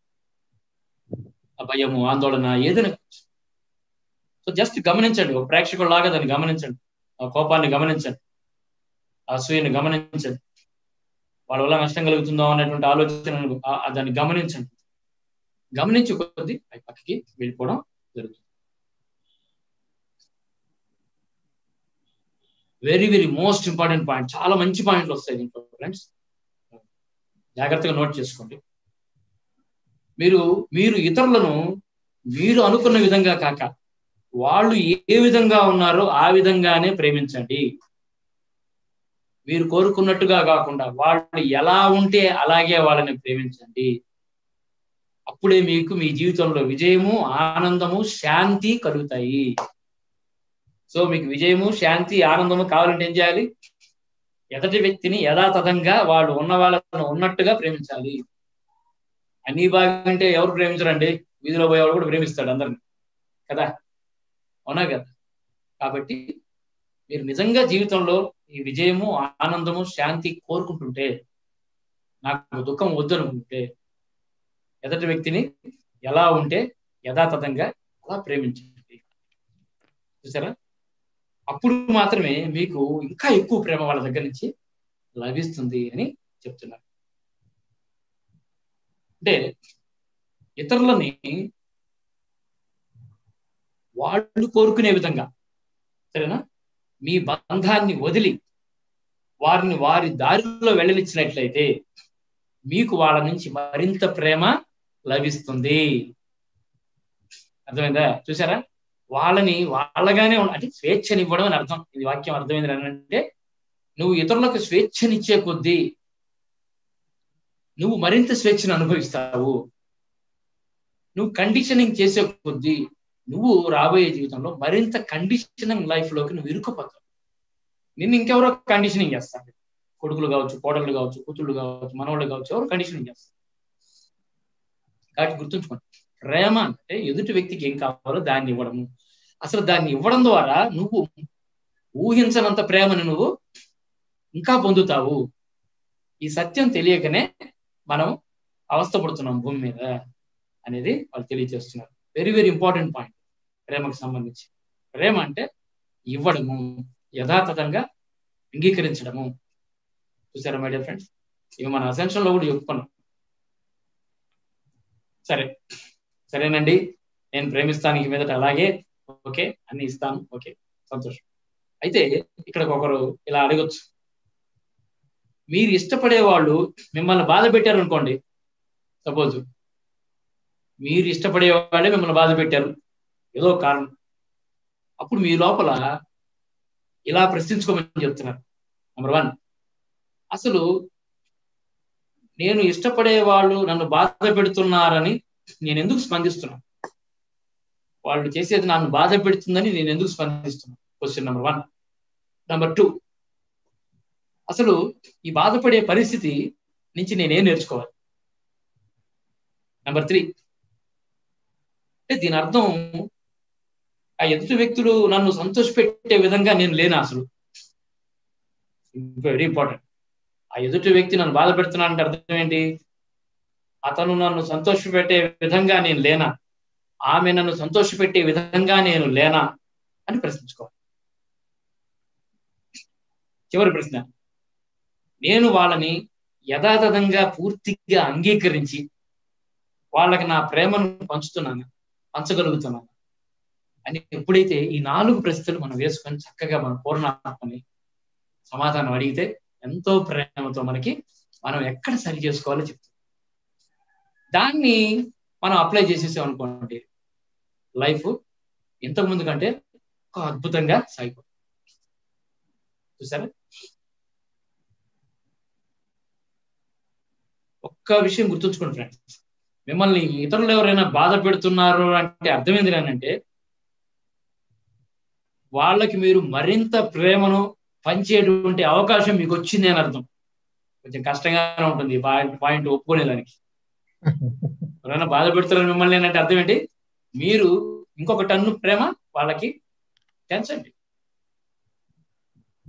ఆ భయము, ఆందోళన ఏదైనా. సో జస్ట్ గమనించండి, ఒక ప్రేక్షకుడు లాగా దాన్ని గమనించండి. ఆ కోపాన్ని గమనించండి, ఆ అసూయని గమనించండి, వాళ్ళ వల్ల నష్టం కలుగుతుందో అనేటువంటి ఆలోచనను దాన్ని గమనించండి. గమనించి కొద్ది అవి పక్కకి వెళ్ళిపోవడం జరుగుతుంది. Very very most important point. చాలా మంచి పాయింట్లు వస్తాయి దీంట్లో ఫ్రెండ్స్, జాగ్రత్తగా నోట్ చేసుకోండి. మీరు ఇతరులను మీరు అనుకున్న విధంగా కాక వాళ్ళు ఏ విధంగా ఉన్నారో ఆ విధంగానే ప్రేమించండి. మీరు కోరుకున్నట్టుగా కాకుండా వాళ్ళు ఎలా ఉంటే అలాగే వాళ్ళని ప్రేమించండి. అప్పుడే మీకు మీ జీవితంలో విజయము, ఆనందము, శాంతి కలుగుతాయి. సో మీకు విజయము, శాంతి, ఆనందము కావాలంటే ఏం చేయాలి? ఎదటి వ్యక్తిని యథాతథంగా వాళ్ళు ఉన్న వాళ్ళను ఉన్నట్టుగా ప్రేమించాలి. అన్ని బాగుంటే ఎవరు ప్రేమించరండి? వీధిలో పోయేవాడు కూడా ప్రేమిస్తాడు అందరిని కదా, అవునా కదా? కాబట్టి మీరు నిజంగా జీవితంలో ఈ విజయము, ఆనందము, శాంతి కోరుకుంటుంటే, నాకు దుఃఖం వద్దనుకుంటే, ఎదటి వ్యక్తిని ఎలా ఉంటే యథాతథంగా అలా ప్రేమించండి. చూసారా? అప్పుడు మాత్రమే మీకు ఇంకా ఎక్కువ ప్రేమ వాళ్ళ దగ్గర నుంచి లభిస్తుంది అని చెప్తున్నారు. అంటే ఇతరులని వాళ్ళు కోరుకునే విధంగా, సరేనా, మీ బంధాన్ని వదిలి వారిని వారి దారిలో వెళ్ళనిచ్చినట్లయితే మీకు వాళ్ళ నుంచి మరింత ప్రేమ లభిస్తుంది. అర్థమైందా? చూసారా? వాళ్ళని వాళ్ళగానే అంటే స్వేచ్ఛనివ్వడం అని అర్థం. ఇది వాక్యం అర్థమైంది అంటే, నువ్వు ఇతరులకు స్వేచ్ఛనిచ్చే కొద్దీ నువ్వు మరింత స్వేచ్ఛను అనుభవిస్తావు. నువ్వు కండిషనింగ్ చేసే కొద్దీ నువ్వు రాబోయే జీవితంలో మరింత కండిషనింగ్ లైఫ్ లోకి నువ్వు ఇరుక్కుపోతావు. నిన్ను ఇంకెవరో కండిషనింగ్ చేస్తారు. కొడుకులు కావచ్చు, కోడళ్ళు కావచ్చు, కూతుళ్ళు కావచ్చు, మనవాళ్ళు కావచ్చు, ఎవరు కండిషనింగ్ చేస్తారు. కాబట్టి గుర్తుంచుకోండి, ప్రేమ అంటే ఎదుటి వ్యక్తికి ఏం కావాలో దాన్ని ఇవ్వడము. అసలు దాన్ని ఇవ్వడం ద్వారా నువ్వు ఊహించనంత ప్రేమను నువ్వు ఇంకా పొందుతావు. ఈ సత్యం తెలియకనే మనం అవస్థపడుతున్నాం భూమి మీద అనేది వాళ్ళు తెలియజేస్తున్నారు. వెరీ వెరీ ఇంపార్టెంట్ పాయింట్ ప్రేమకు సంబంధించి. ప్రేమ అంటే ఇవ్వడము, యథాతథంగా అంగీకరించడము. చూసారా మై డియర్ ఫ్రెండ్స్? ఇవి మన అసెన్షన్ లో కూడా చెప్పుకున్నాం. సరేనండి, నేను ప్రేమిస్తాను ఇక మీదట, అలాగే ఓకే అన్ని ఇస్తాను, ఓకే సంతోషం. అయితే ఇక్కడ ఒకరు ఇలా అడగొచ్చు, మీరు ఇష్టపడే వాళ్ళు మిమ్మల్ని బాధ పెట్టారు అనుకోండి. సపోజ్ మీరు ఇష్టపడే వాళ్ళే మిమ్మల్ని బాధ పెట్టారు ఏదో కారణం. అప్పుడు మీ లోపల ఇలా ప్రశ్నించుకోమని చెప్తున్నారు. నెంబర్ 1, అసలు నేను ఇష్టపడే వాళ్ళు నన్ను బాధ పెడుతున్నారని నేను ఎందుకు స్పందిస్తున్నాను? వాళ్ళు చేసేది నన్ను బాధ పెడుతుందని నేను ఎందుకు స్పందిస్తున్నాను? Question number 1. నెంబర్ 2, అసలు ఈ బాధపడే పరిస్థితి నుంచి నేనేం నేర్చుకోవాలి? నెంబర్ 3, అంటే దీని అర్థం ఆ ఎదుటి వ్యక్తులు నన్ను సంతోషపెట్టే విధంగా నేను లేనా? అసలు వెరీ ఇంపార్టెంట్. ఆ ఎదుటి వ్యక్తి నన్ను బాధ పెడుతున్నానంటే అర్థం ఏంటి? అతను నన్ను సంతోషపెట్టే విధంగా నేను లేనా? ఆమె నన్ను సంతోషపెట్టే విధంగా నేను లేనా అని ప్రశ్నించుకోవాలి. చివరి ప్రశ్న, నేను వాళ్ళని యథాతథంగా పూర్తిగా అంగీకరించి వాళ్ళకి నా ప్రేమను పంచగలుగుతున్నాను అని ఎప్పుడైతే ఈ 4 ప్రశ్నలు మనం వేసుకొని చక్కగా మన పూర్ణాత్మని సమాధానం అడిగితే ఎంతో ప్రేమతో మనకి మనం ఎక్కడ సరి చేసుకోవాలో చెప్తాం. దాన్ని మనం అప్లై చేసేసాం అనుకోండి, లైఫ్ ఇంతకుముందు కంటే ఒక అద్భుతంగా సాగిపోతుంది. చూసారా? ఒక్క విషయం గుర్తుంచుకోండి ఫ్రెండ్స్, మిమ్మల్ని ఇతరులు ఎవరైనా బాధ పెడుతున్నారు అంటే అర్థమైంది అంటే వాళ్ళకి మీరు మరింత ప్రేమను పంచేటువంటి అవకాశం మీకు వచ్చింది అని అర్థం. కొంచెం కష్టంగానే ఉంటుంది పాయింట్ ఒప్పుకునేదానికి. ఎవరైనా బాధ పెడుతున్నారు మిమ్మల్ని అంటే అర్థం ఏంటి? మీరు ఇంకొక టన్ను ప్రేమ వాళ్ళకి పెంచండి.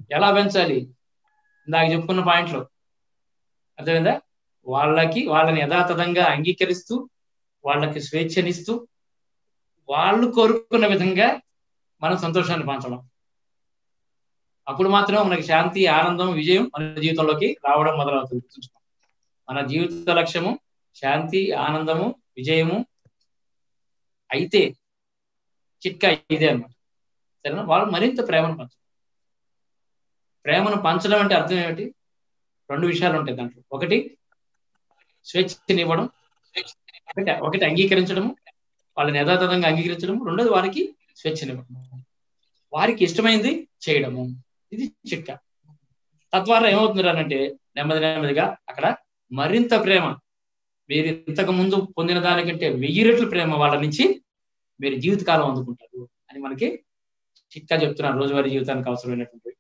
ఎలా పెంచాలి? ఇందాక చెప్పుకున్న పాయింట్లు అర్థమైందా? వాళ్ళని యథాతథంగా అంగీకరిస్తూ, వాళ్ళకి స్వేచ్ఛనిస్తూ, వాళ్ళు కోరుకున్న విధంగా మనం సంతోషాన్ని పంచడం. అప్పుడు మాత్రం మనకి శాంతి, ఆనందం, విజయం మన జీవితంలోకి రావడం మొదలవుతుంది. మన జీవిత లక్ష్యము శాంతి, ఆనందము, విజయము అయితే చిట్కా ఇదే అన్నమాట. సరేనా? వాళ్ళు మరింత ప్రేమను పంచడం. ప్రేమను పంచడం అంటే అర్థం ఏమిటి? 2 విషయాలు ఉంటాయి దాంట్లో. ఒకటి స్వేచ్ఛనివ్వడం, ఒకటి అంగీకరించడము, వాళ్ళని యథాతథంగా అంగీకరించడము. రెండోది వారికి స్వేచ్ఛనివ్వడం, వారికి ఇష్టమైంది చేయడము. ఇది చిట్కా. తద్వారా ఏమవుతుంది అంటే నెమ్మదిగా అక్కడ మరింత ప్రేమ, మీరు ఇంతకు ముందు పొందిన దానికంటే 1000 రెట్లు ప్రేమ వాళ్ళ నుంచి మీరు జీవితకాలం అందుకుంటారు అని మనకి చిట్కా చెప్తున్నారు రోజువారీ జీవితానికి అవసరమైనటువంటి.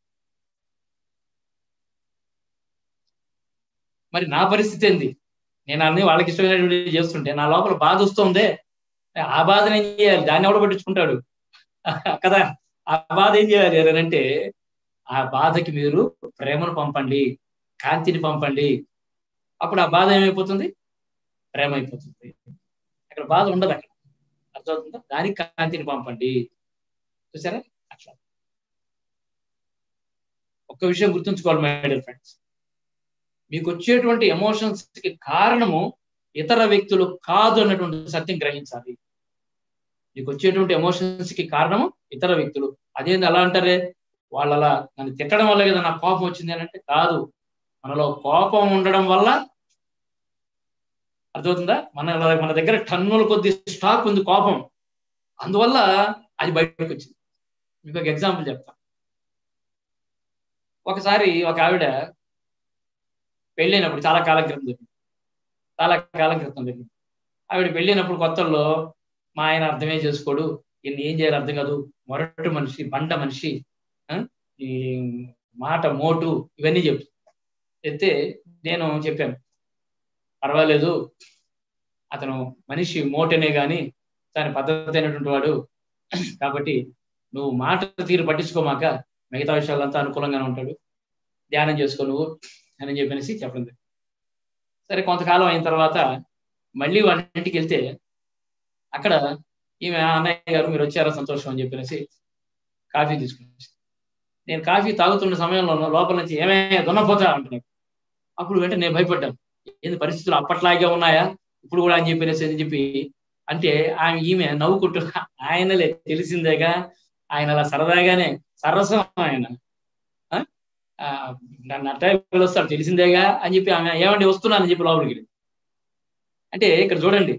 మరి నా పరిస్థితి ఏంది? నేను అన్ని వాళ్ళకి ఇష్టమైనటువంటి చేస్తుంటే నా లోపల బాధ వస్తుందే, ఆ బాధను ఏం చేయాలి? దాన్ని ఎవడ పట్టించుకుంటాడు కదా? ఆ బాధ ఏం చేయాలి అని అంటే, ఆ బాధకి మీరు ప్రేమను పంపండి, కాంతిని పంపండి. అప్పుడు ఆ బాధ ఏమైపోతుంది? ప్రేమ అయిపోతుంది. అక్కడ బాధ ఉండదు. అక్కడ అర్థమవుతుందా? దానికి కాంతిని పంపండి. చూసారా? అట్లా ఒక్క విషయం గుర్తుంచుకోవాలి మై డియర్ ఫ్రెండ్స్, మీకు వచ్చేటువంటి ఎమోషన్స్ కి కారణము ఇతర వ్యక్తులు కాదు అన్నటువంటి సత్యం గ్రహించాలి. మీకు వచ్చేటువంటి ఎమోషన్స్ కి కారణము ఇతర వ్యక్తులు. అదేంది అలా అంటారే, వాళ్ళు అలా నన్ను తిట్టడం వల్ల కదా నాకు కోపం వచ్చింది అని అంటే కాదు. మనలో కోపం ఉండడం వల్ల, అర్థమవుతుందా, మన దగ్గర టన్నుల కొద్ది స్టాక్ ఉంది కోపం, అందువల్ల అది బయటకు వచ్చింది. మీకు ఒక ఎగ్జాంపుల్ చెప్తాను. ఒకసారి ఒక ఆవిడ పెళ్ళైనప్పుడు చాలా కాలం క్రితం జరిగింది. ఆవిడ పెళ్ళైనప్పుడు కొత్తల్లో మా ఆయన అర్థమే చేసుకోడు, ఈయన ఏం చేయాలి అర్థం కాదు, మొరటు మనిషి, బండ మనిషి, ఈ మాట మోటు, ఇవన్నీ చెప్తే నేను చెప్పాను, పర్వాలేదు, అతను మనిషి మోటనే కానీ తన పద్ధతి అయినటువంటి వాడు, కాబట్టి నువ్వు మాట తీరు పట్టించుకోమాక మిగతా విషయాలంతా అనుకూలంగానే ఉంటాడు, ధ్యానం చేసుకో నువ్వు అని చెప్పనేసి చెప్పండి. సరే, కొంతకాలం అయిన తర్వాత మళ్ళీ వాళ్ళ ఇంటికి వెళ్తే అక్కడ ఈమె, అన్నయ్య గారు మీరు వచ్చారా, సంతోషం అని చెప్పనేసి కాఫీ తీసుకుని, నేను కాఫీ తాగుతున్న సమయంలో లోపల నుంచి ఏమైనా దున్నపోతా అంటున్నాను. అప్పుడు వెంటనే నేను భయపడ్డాను, ఏంది పరిస్థితులు అప్పట్లాగే ఉన్నాయా ఇప్పుడు కూడా అని చెప్పి అంటే ఈమె నవ్వుకుంటూ, ఆయనలే తెలిసిందేగా, ఆయన అలా సరదాగానే సరసం, ఆయన నన్ను అట్లా పిలుస్తాడు తెలిసిందేగా అని చెప్పి ఆమె ఏమండి వస్తున్నానని చెప్పి లోపలికి వెళ్ళింది. అంటే ఇక్కడ చూడండి,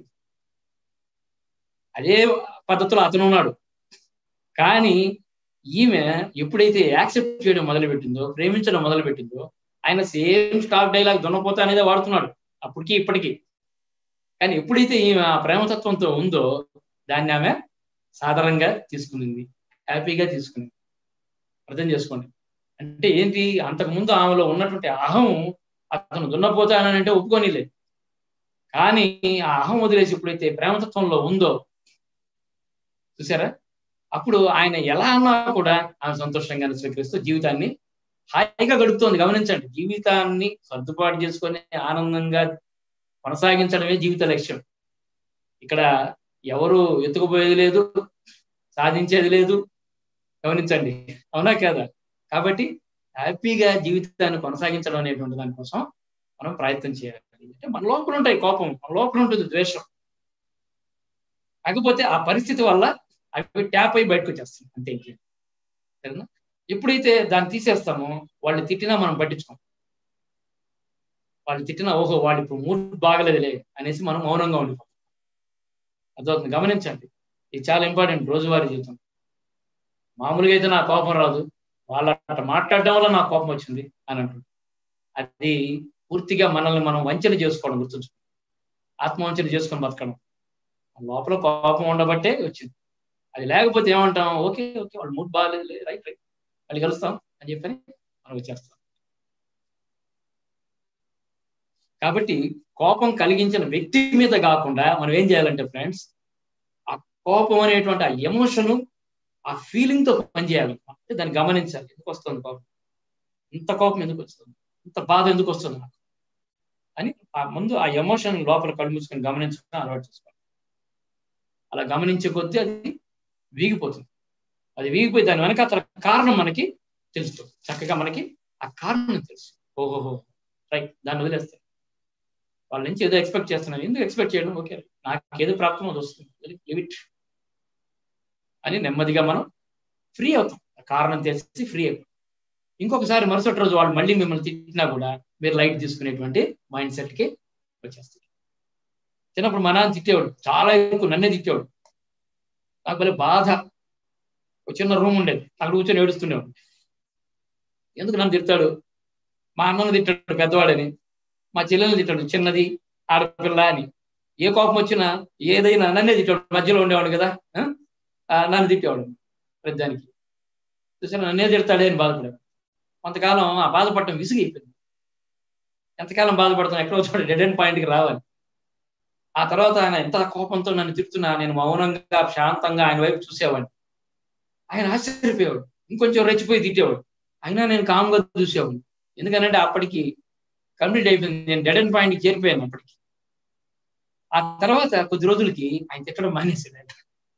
అదే పద్ధతిలో అతను ఉన్నాడు, కానీ ఈమె ఎప్పుడైతే యాక్సెప్ట్ చేయడం మొదలుపెట్టిందో, ప్రేమించడం మొదలుపెట్టిందో, ఆయన సేమ్ స్టాక్ డైలాగ్ దున్నపోతా అనేదే వాడుతున్నాడు అప్పటికి ఇప్పటికీ. కానీ ఎప్పుడైతే ఈమె ఆ ప్రేమతత్వంతో ఉందో దాన్ని ఆమె సాధారణంగా తీసుకునింది, హ్యాపీగా తీసుకునింది. అర్థం చేసుకోండి. అంటే ఏంటి, అంతకుముందు ఆమెలో ఉన్నటువంటి అహం అతను దున్నపోతానంటే ఒప్పుకోనిలే, కానీ ఆ అహం వదిలేసి ఎప్పుడైతే ప్రేమతత్వంలో ఉందో చూసారా, అప్పుడు ఆయన ఎలా అన్నా కూడా ఆమె సంతోషంగానే స్వీకరిస్తూ జీవితాన్ని హాయిగా గడుపుతోంది. గమనించండి, జీవితాన్ని సర్దుబాటు చేసుకొని ఆనందంగా కొనసాగించడమే జీవిత లక్ష్యం. ఇక్కడ ఎవరు ఎత్తుకుపోయేది లేదు, సాధించేది లేదు. గమనించండి, అవునా కదా? కాబట్టి హ్యాపీగా జీవితాన్ని కొనసాగించడం అనేటువంటి దానికోసం మనం ప్రయత్నం చేయాలి. అంటే మన లోపల ఉంటాయి కోపం, మన లోపల ఉంటుంది ద్వేషం, కాకపోతే ఆ పరిస్థితి వల్ల అవి ట్యాప్ అయి బయటకు వచ్చేస్తాం అంతే. సరేనా? ఎప్పుడైతే దాన్ని తీసేస్తామో వాళ్ళు తిట్టినా మనం పట్టించుకోం. వాళ్ళు తిట్టినా ఓహో వాళ్ళు ఇప్పుడు మూడ్ బాగలేదులే అనేసి మనం మౌనంగా ఉండిపోతాం. అదవుతుంది. గమనించండి, ఇది చాలా ఇంపార్టెంట్ రోజువారీ జీవితం. మామూలుగా అయితే నా కోపం రాదు, వాళ్ళ అట్లా మాట్లాడడం వల్ల నాకు కోపం వచ్చింది అని అంటుంది. అది పూర్తిగా మనల్ని మనం వంచన చేసుకోవడం, గుర్తుంచుకోండి. ఆత్మవంచన చేసుకొని బతకడం. లోపల కోపం ఉండబట్టే వచ్చింది. అది లేకపోతే ఏమంటాం, ఓకే ఓకే వాళ్ళు మూడ్ బాగాలేదు, రైట్ రైట్ మళ్ళీ కలుస్తాం అని చెప్పని మనం వచ్చేస్తాం. కాబట్టి కోపం కలిగించిన వ్యక్తి మీద కాకుండా మనం ఏం చేయాలంటే ఫ్రెండ్స్, ఆ కోపం అనేటువంటి ఆ ఎమోషను, ఆ ఫీలింగ్ తో పనిచేయాలి. అంటే దాన్ని గమనించాలి, ఎందుకు వస్తుంది కోపం. ఇంత కోపం ఎందుకు వస్తుంది, ఇంత బాధ ఎందుకు వస్తుంది నాకు అని ముందు ఆ ఎమోషన్ లోపల కళ్ళు మూసుకొని గమనించుకుని అలవాటు చేసుకోవాలి. అలా గమనించే కొద్దీ అది వీగిపోతుంది. అది వీగిపోయి దాని వెనక అతని కారణం మనకి తెలుస్తుంది. చక్కగా మనకి ఆ కారణం తెలుసు. ఓహోహో రైట్, దాన్ని వదిలేస్తాను. వాళ్ళ నుంచి ఏదో ఎక్స్పెక్ట్ చేస్తున్నాను, ఎందుకు ఎక్స్పెక్ట్ చేయడం, ఓకే నాకు ఏదో ప్రాప్తం అది వస్తుంది, లిమిట్ అని నెమ్మదిగా మనం ఫ్రీ అవుతాం. కారణం తెలిసి ఫ్రీ అవుతాం. ఇంకొకసారి మరుసటి రోజు వాళ్ళు మళ్ళీ మిమ్మల్ని తిట్టినా కూడా మీరు లైట్ తీసుకునేటువంటి మైండ్ సెట్కి వచ్చేస్తారు. చిన్నప్పుడు మా నాన్న తిట్టేవాడు, చాలా ఎక్కువ నన్నే తిట్టేవాడు. నాకు భలే బాధ. ఒక చిన్న రూమ్ ఉండేది, అక్కడ కూర్చొని ఏడుస్తుండేవాడు. ఎందుకు నన్ను తిడతాడు, మా అన్నను తిట్టాడు పెద్దవాడని, మా చెల్లెల్ని తిట్టాడు చిన్నది ఆడపిల్ల అని. ఏ కోపం వచ్చినా ఏదైనా నన్నే తిట్టాడు. మధ్యలో ఉండేవాడు కదా, నన్ను తిట్టేవాడు ప్రతిదానికి. చూసాను నన్నే తిడతాడే అని బాధపడాడు. కొంతకాలం ఆ బాధపడటం విసిగైపోయింది. ఎంతకాలం బాధపడతాం, ఎక్కడో చోట డెడ్ ఎండ్ పాయింట్కి రావాలి. ఆ తర్వాత ఆయన ఎంత కోపంతో నన్ను తిడుతున్నా నేను మౌనంగా శాంతంగా ఆయన వైపు చూసేవాడిని. ఆయన ఆశ్చర్యపోయేవాడు, ఇంకొంచెం రెచ్చిపోయి తిట్టేవాడు. అయినా నేను కామ్గా చూసేవాడిని. ఎందుకంటే అప్పటికి కంప్లీట్ అయిపోయింది, నేను డెడ్ ఎండ్ పాయింట్కి చేరిపోయాను అప్పటికి. ఆ తర్వాత కొద్ది రోజులకి ఆయన తిట్టడం మానేసాడు.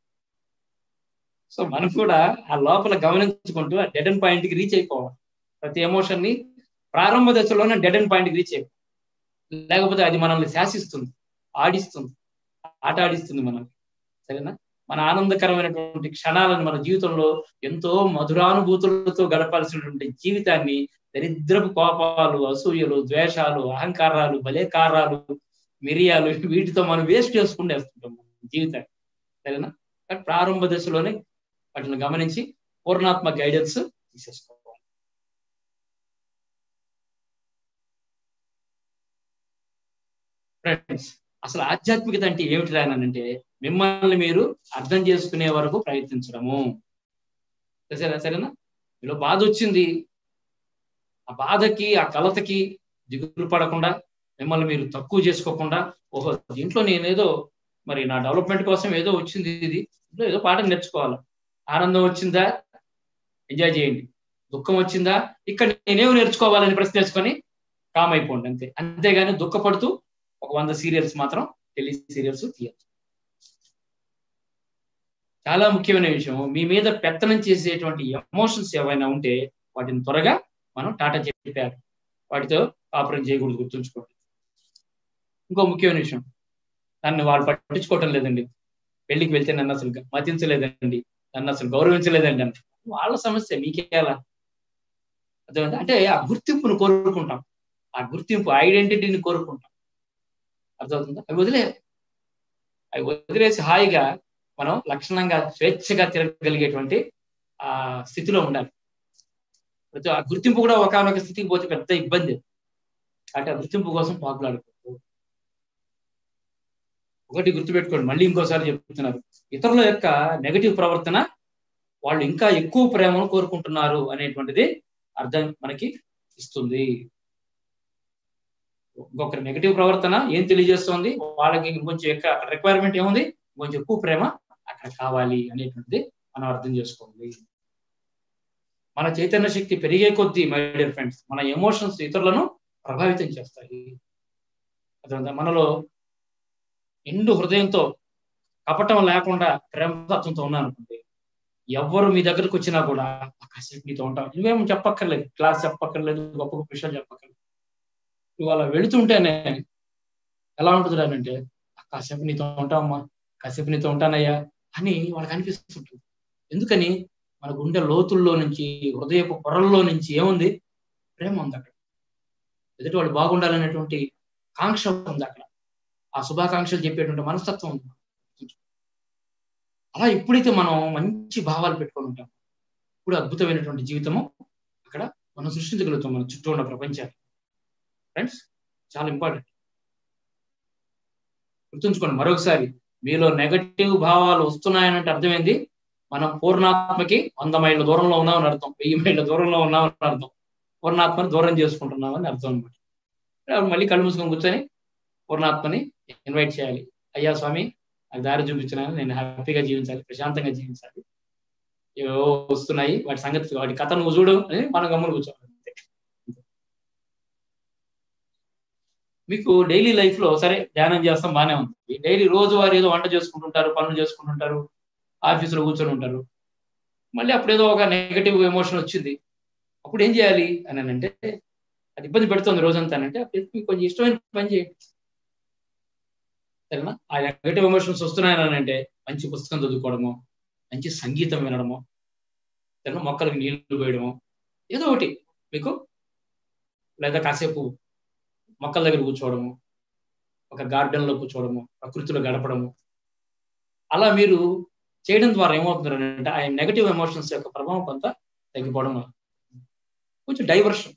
సో మనం కూడా ఆ లోపల గమనించుకుంటూ ఆ డెడ్ ఎండ్ పాయింట్కి రీచ్ అయిపోవాలి. ప్రతి ఎమోషన్ ని ప్రారంభ దశలోనే డెడ్ ఎండ్ పాయింట్కి రీచ్ అయిపోవాలి. లేకపోతే అది మనల్ని శాసిస్తుంది, ఆడిస్తుంది, ఆట ఆడిస్తుంది మనల్ని. సరేనా? మన ఆనందకరమైనటువంటి క్షణాలను మన జీవితంలో ఎంతో మధురానుభూతులతో గడపాల్సినటువంటి జీవితాన్ని దరిద్రపు కోపాలు, అసూయలు, ద్వేషాలు, అహంకారాలు, బలేకారాలు, మిరియాలు వీటితో మనం వేస్ట్ చేసుకుంటేస్తుంటాం జీవితాన్ని. సరేనా? ప్రారంభ దశలోనే వాటిని గమనించి పూర్ణాత్మ గైడెన్స్ తీసేసుకోవాలి. ఫ్రెండ్స్, అసలు ఆధ్యాత్మికత అంటే ఏమిటి రానంటే మిమ్మల్ని మీరు అర్థం చేసుకునే వరకు ప్రయత్నించడము. సరేనా? మీలో బాధ వచ్చింది, ఆ బాధకి ఆ కలతకి దిగులు పడకుండా, మిమ్మల్ని మీరు తక్కువ చేసుకోకుండా, ఓహో దీంట్లో నేనేదో మరి నా డెవలప్మెంట్ కోసం ఏదో వచ్చింది, ఇది ఏదో పాఠం నేర్చుకోవాలి. ఆనందం వచ్చిందా, ఎంజాయ్ చేయండి. దుఃఖం వచ్చిందా, ఇక్కడ నేనేమో నేర్చుకోవాలని ప్రశ్న వేసుకొని కామ్ అయిపోండి అంతే. అంతేగాని దుఃఖపడుతూ ఒక 100 సీరియల్స్ మాత్రం టెలి సీరియల్స్ తీయచ్చు. చాలా ముఖ్యమైన విషయం, మీ మీద పెత్తనం చేసేటువంటి ఎమోషన్స్ ఏవైనా ఉంటే వాటిని త్వరగా మనం టాటా చెప్పారు, వాటితో కాపురం చేయకూడదు, గుర్తుంచుకోండి. ఇంకో ముఖ్యమైన విషయం, నన్ను వాళ్ళు పట్టించుకోవటం లేదండి, పెళ్లికి వెళ్తే నన్ను అసలు మతించలేదండి, నన్ను అసలు గౌరవించలేదండి అంటే వాళ్ళ సమస్య, మీకేలా? అర్థమైందా? అంటే ఆ గుర్తింపును కోరుకుంటాం, ఆ గుర్తింపు ఐడెంటిటీని కోరుకుంటాం. అర్థమవుతుందా? అవి వదిలేసి హాయిగా మనం లక్షణంగా స్వేచ్ఛగా తిరగగలిగేటువంటి ఆ స్థితిలో ఉండాలి. ఆ గుర్తింపు కూడా ఒకనొక స్థితికి పోతే పెద్ద ఇబ్బంది. అంటే ఆ గుర్తింపు కోసం పాకులాడుకోవచ్చు. ఒకటి గుర్తుపెట్టుకోండి, మళ్ళీ ఇంకోసారి చెప్తున్నారు, ఇతరుల యొక్క నెగటివ్ ప్రవర్తన వాళ్ళు ఇంకా ఎక్కువ ప్రేమను కోరుకుంటున్నారు అనేటువంటిది అర్థం మనకి ఇస్తుంది. ఇంకొకరి నెగటివ్ ప్రవర్తన ఏం తెలియజేస్తుంది, వాళ్ళకి ఇంకొంచెం అక్కడ రిక్వైర్మెంట్ ఏముంది, కొంచెం ఎక్కువ ప్రేమ అక్కడ కావాలి అనేటువంటిది మనం అర్థం చేసుకోవాలి. మన చైతన్య శక్తి పెరిగే కొద్దీ మై డియర్ ఫ్రెండ్స్, మన ఎమోషన్స్ ఇతరులను ప్రభావితం చేస్తాయి. అదంతా మనలో ఎండు హృదయంతో కపటం లేకుండా ప్రేమతత్వంతో ఉన్నానుకోండి, ఎవరు మీ దగ్గరకు వచ్చినా కూడా కాసేపు మీతో ఉంటాం, నువ్వేమో చెప్పక్కర్లేదు, క్లాస్ చెప్పక్కర్లేదు, గొప్ప గొప్ప విషయాలు చెప్పక్కర్లేదు, నువ్వు అలా వెళుతుంటేనే ఎలా ఉంటుంది అంటే కాసేపు నీతో ఉంటావమ్మా, కాసేపు నీతో ఉంటానయ్యా అని వాళ్ళకి అనిపిస్తుంటుంది. ఎందుకని? మన గుండె లోతుల్లో నుంచి, హృదయపు పొరల్లో నుంచి ఏముంది, ప్రేమ ఉంది అక్కడ. ఎదుటి వాళ్ళు బాగుండాలనేటువంటి కాంక్ష ఉంది అక్కడ, ఆ శుభాకాంక్షలు చెప్పేటువంటి మనస్తత్వం ఉంది. అలా ఎప్పుడైతే మనం మంచి భావాలు పెట్టుకొని ఉంటాం, ఇప్పుడు అద్భుతమైనటువంటి జీవితము అక్కడ మనం సృష్టించగలుగుతాం మన చుట్టూ ఉన్న ప్రపంచాన్ని. ఫ్రెండ్స్, చాలా ఇంపార్టెంట్, గుర్తుంచుకోండి. మరొకసారి, మీలో నెగటివ్ భావాలు వస్తున్నాయనంటే అర్థమైంది, మనం పూర్ణాత్మకి 100 మైళ్ళ దూరంలో ఉన్నామని అర్థం, 1000 మైళ్ళ దూరంలో ఉన్నామని అర్థం, పూర్ణాత్మని దూరం చేసుకుంటున్నామని అర్థం అనమాట. మళ్ళీ కళ్ళు మూసుకొని కూర్చొని పూర్ణాత్మని ఇన్వైట్ చేయాలి. అయ్యా స్వామి, నాకు దారి చూపించినాను, నేను హ్యాపీగా జీవించాలి, ప్రశాంతంగా జీవించాలి, ఏవో వస్తున్నాయి, వాటి సంగతి, వాటి కథ నువ్వు చూడు అని మనం గమ్మున కూర్చోవాలి. మీకు డైలీ లైఫ్ లో సరే ధ్యానం చేస్తాం బాగానే ఉంది, డైలీ రోజువారీ ఏదో వంట చేసుకుంటుంటారు, పనులు చేసుకుంటుంటారు, ఆఫీసులో కూర్చొని ఉంటారు. మళ్ళీ అప్పుడు ఏదో ఒక నెగటివ్ ఎమోషన్ వచ్చింది, అప్పుడు ఏం చేయాలి అని అంటే అది ఇబ్బంది పెడుతుంది రోజంతా అంటే అప్పుడు మీకు కొంచెం ఇష్టమైన పని చేయండి. సరేనా? ఆ నెగటివ్ ఎమోషన్స్ వస్తున్నాయని అంటే మంచి పుస్తకం చదువుకోవడము, మంచి సంగీతం వినడము, సరేనా, మొక్కలకు నీళ్లు పోయడము, ఏదో ఒకటి మీకు, లేదా కాసేపు మొక్కల దగ్గర కూర్చోవడము, ఒక గార్డెన్ లో కూర్చోవడము, ప్రకృతిలో గడపడము, అలా మీరు చేయడం ద్వారా ఏమవుతుందంటే ఆ నెగటివ్ ఎమోషన్స్ యొక్క ప్రభావం కొంత తగ్గిపోవడం, కొంచెం డైవర్షన్.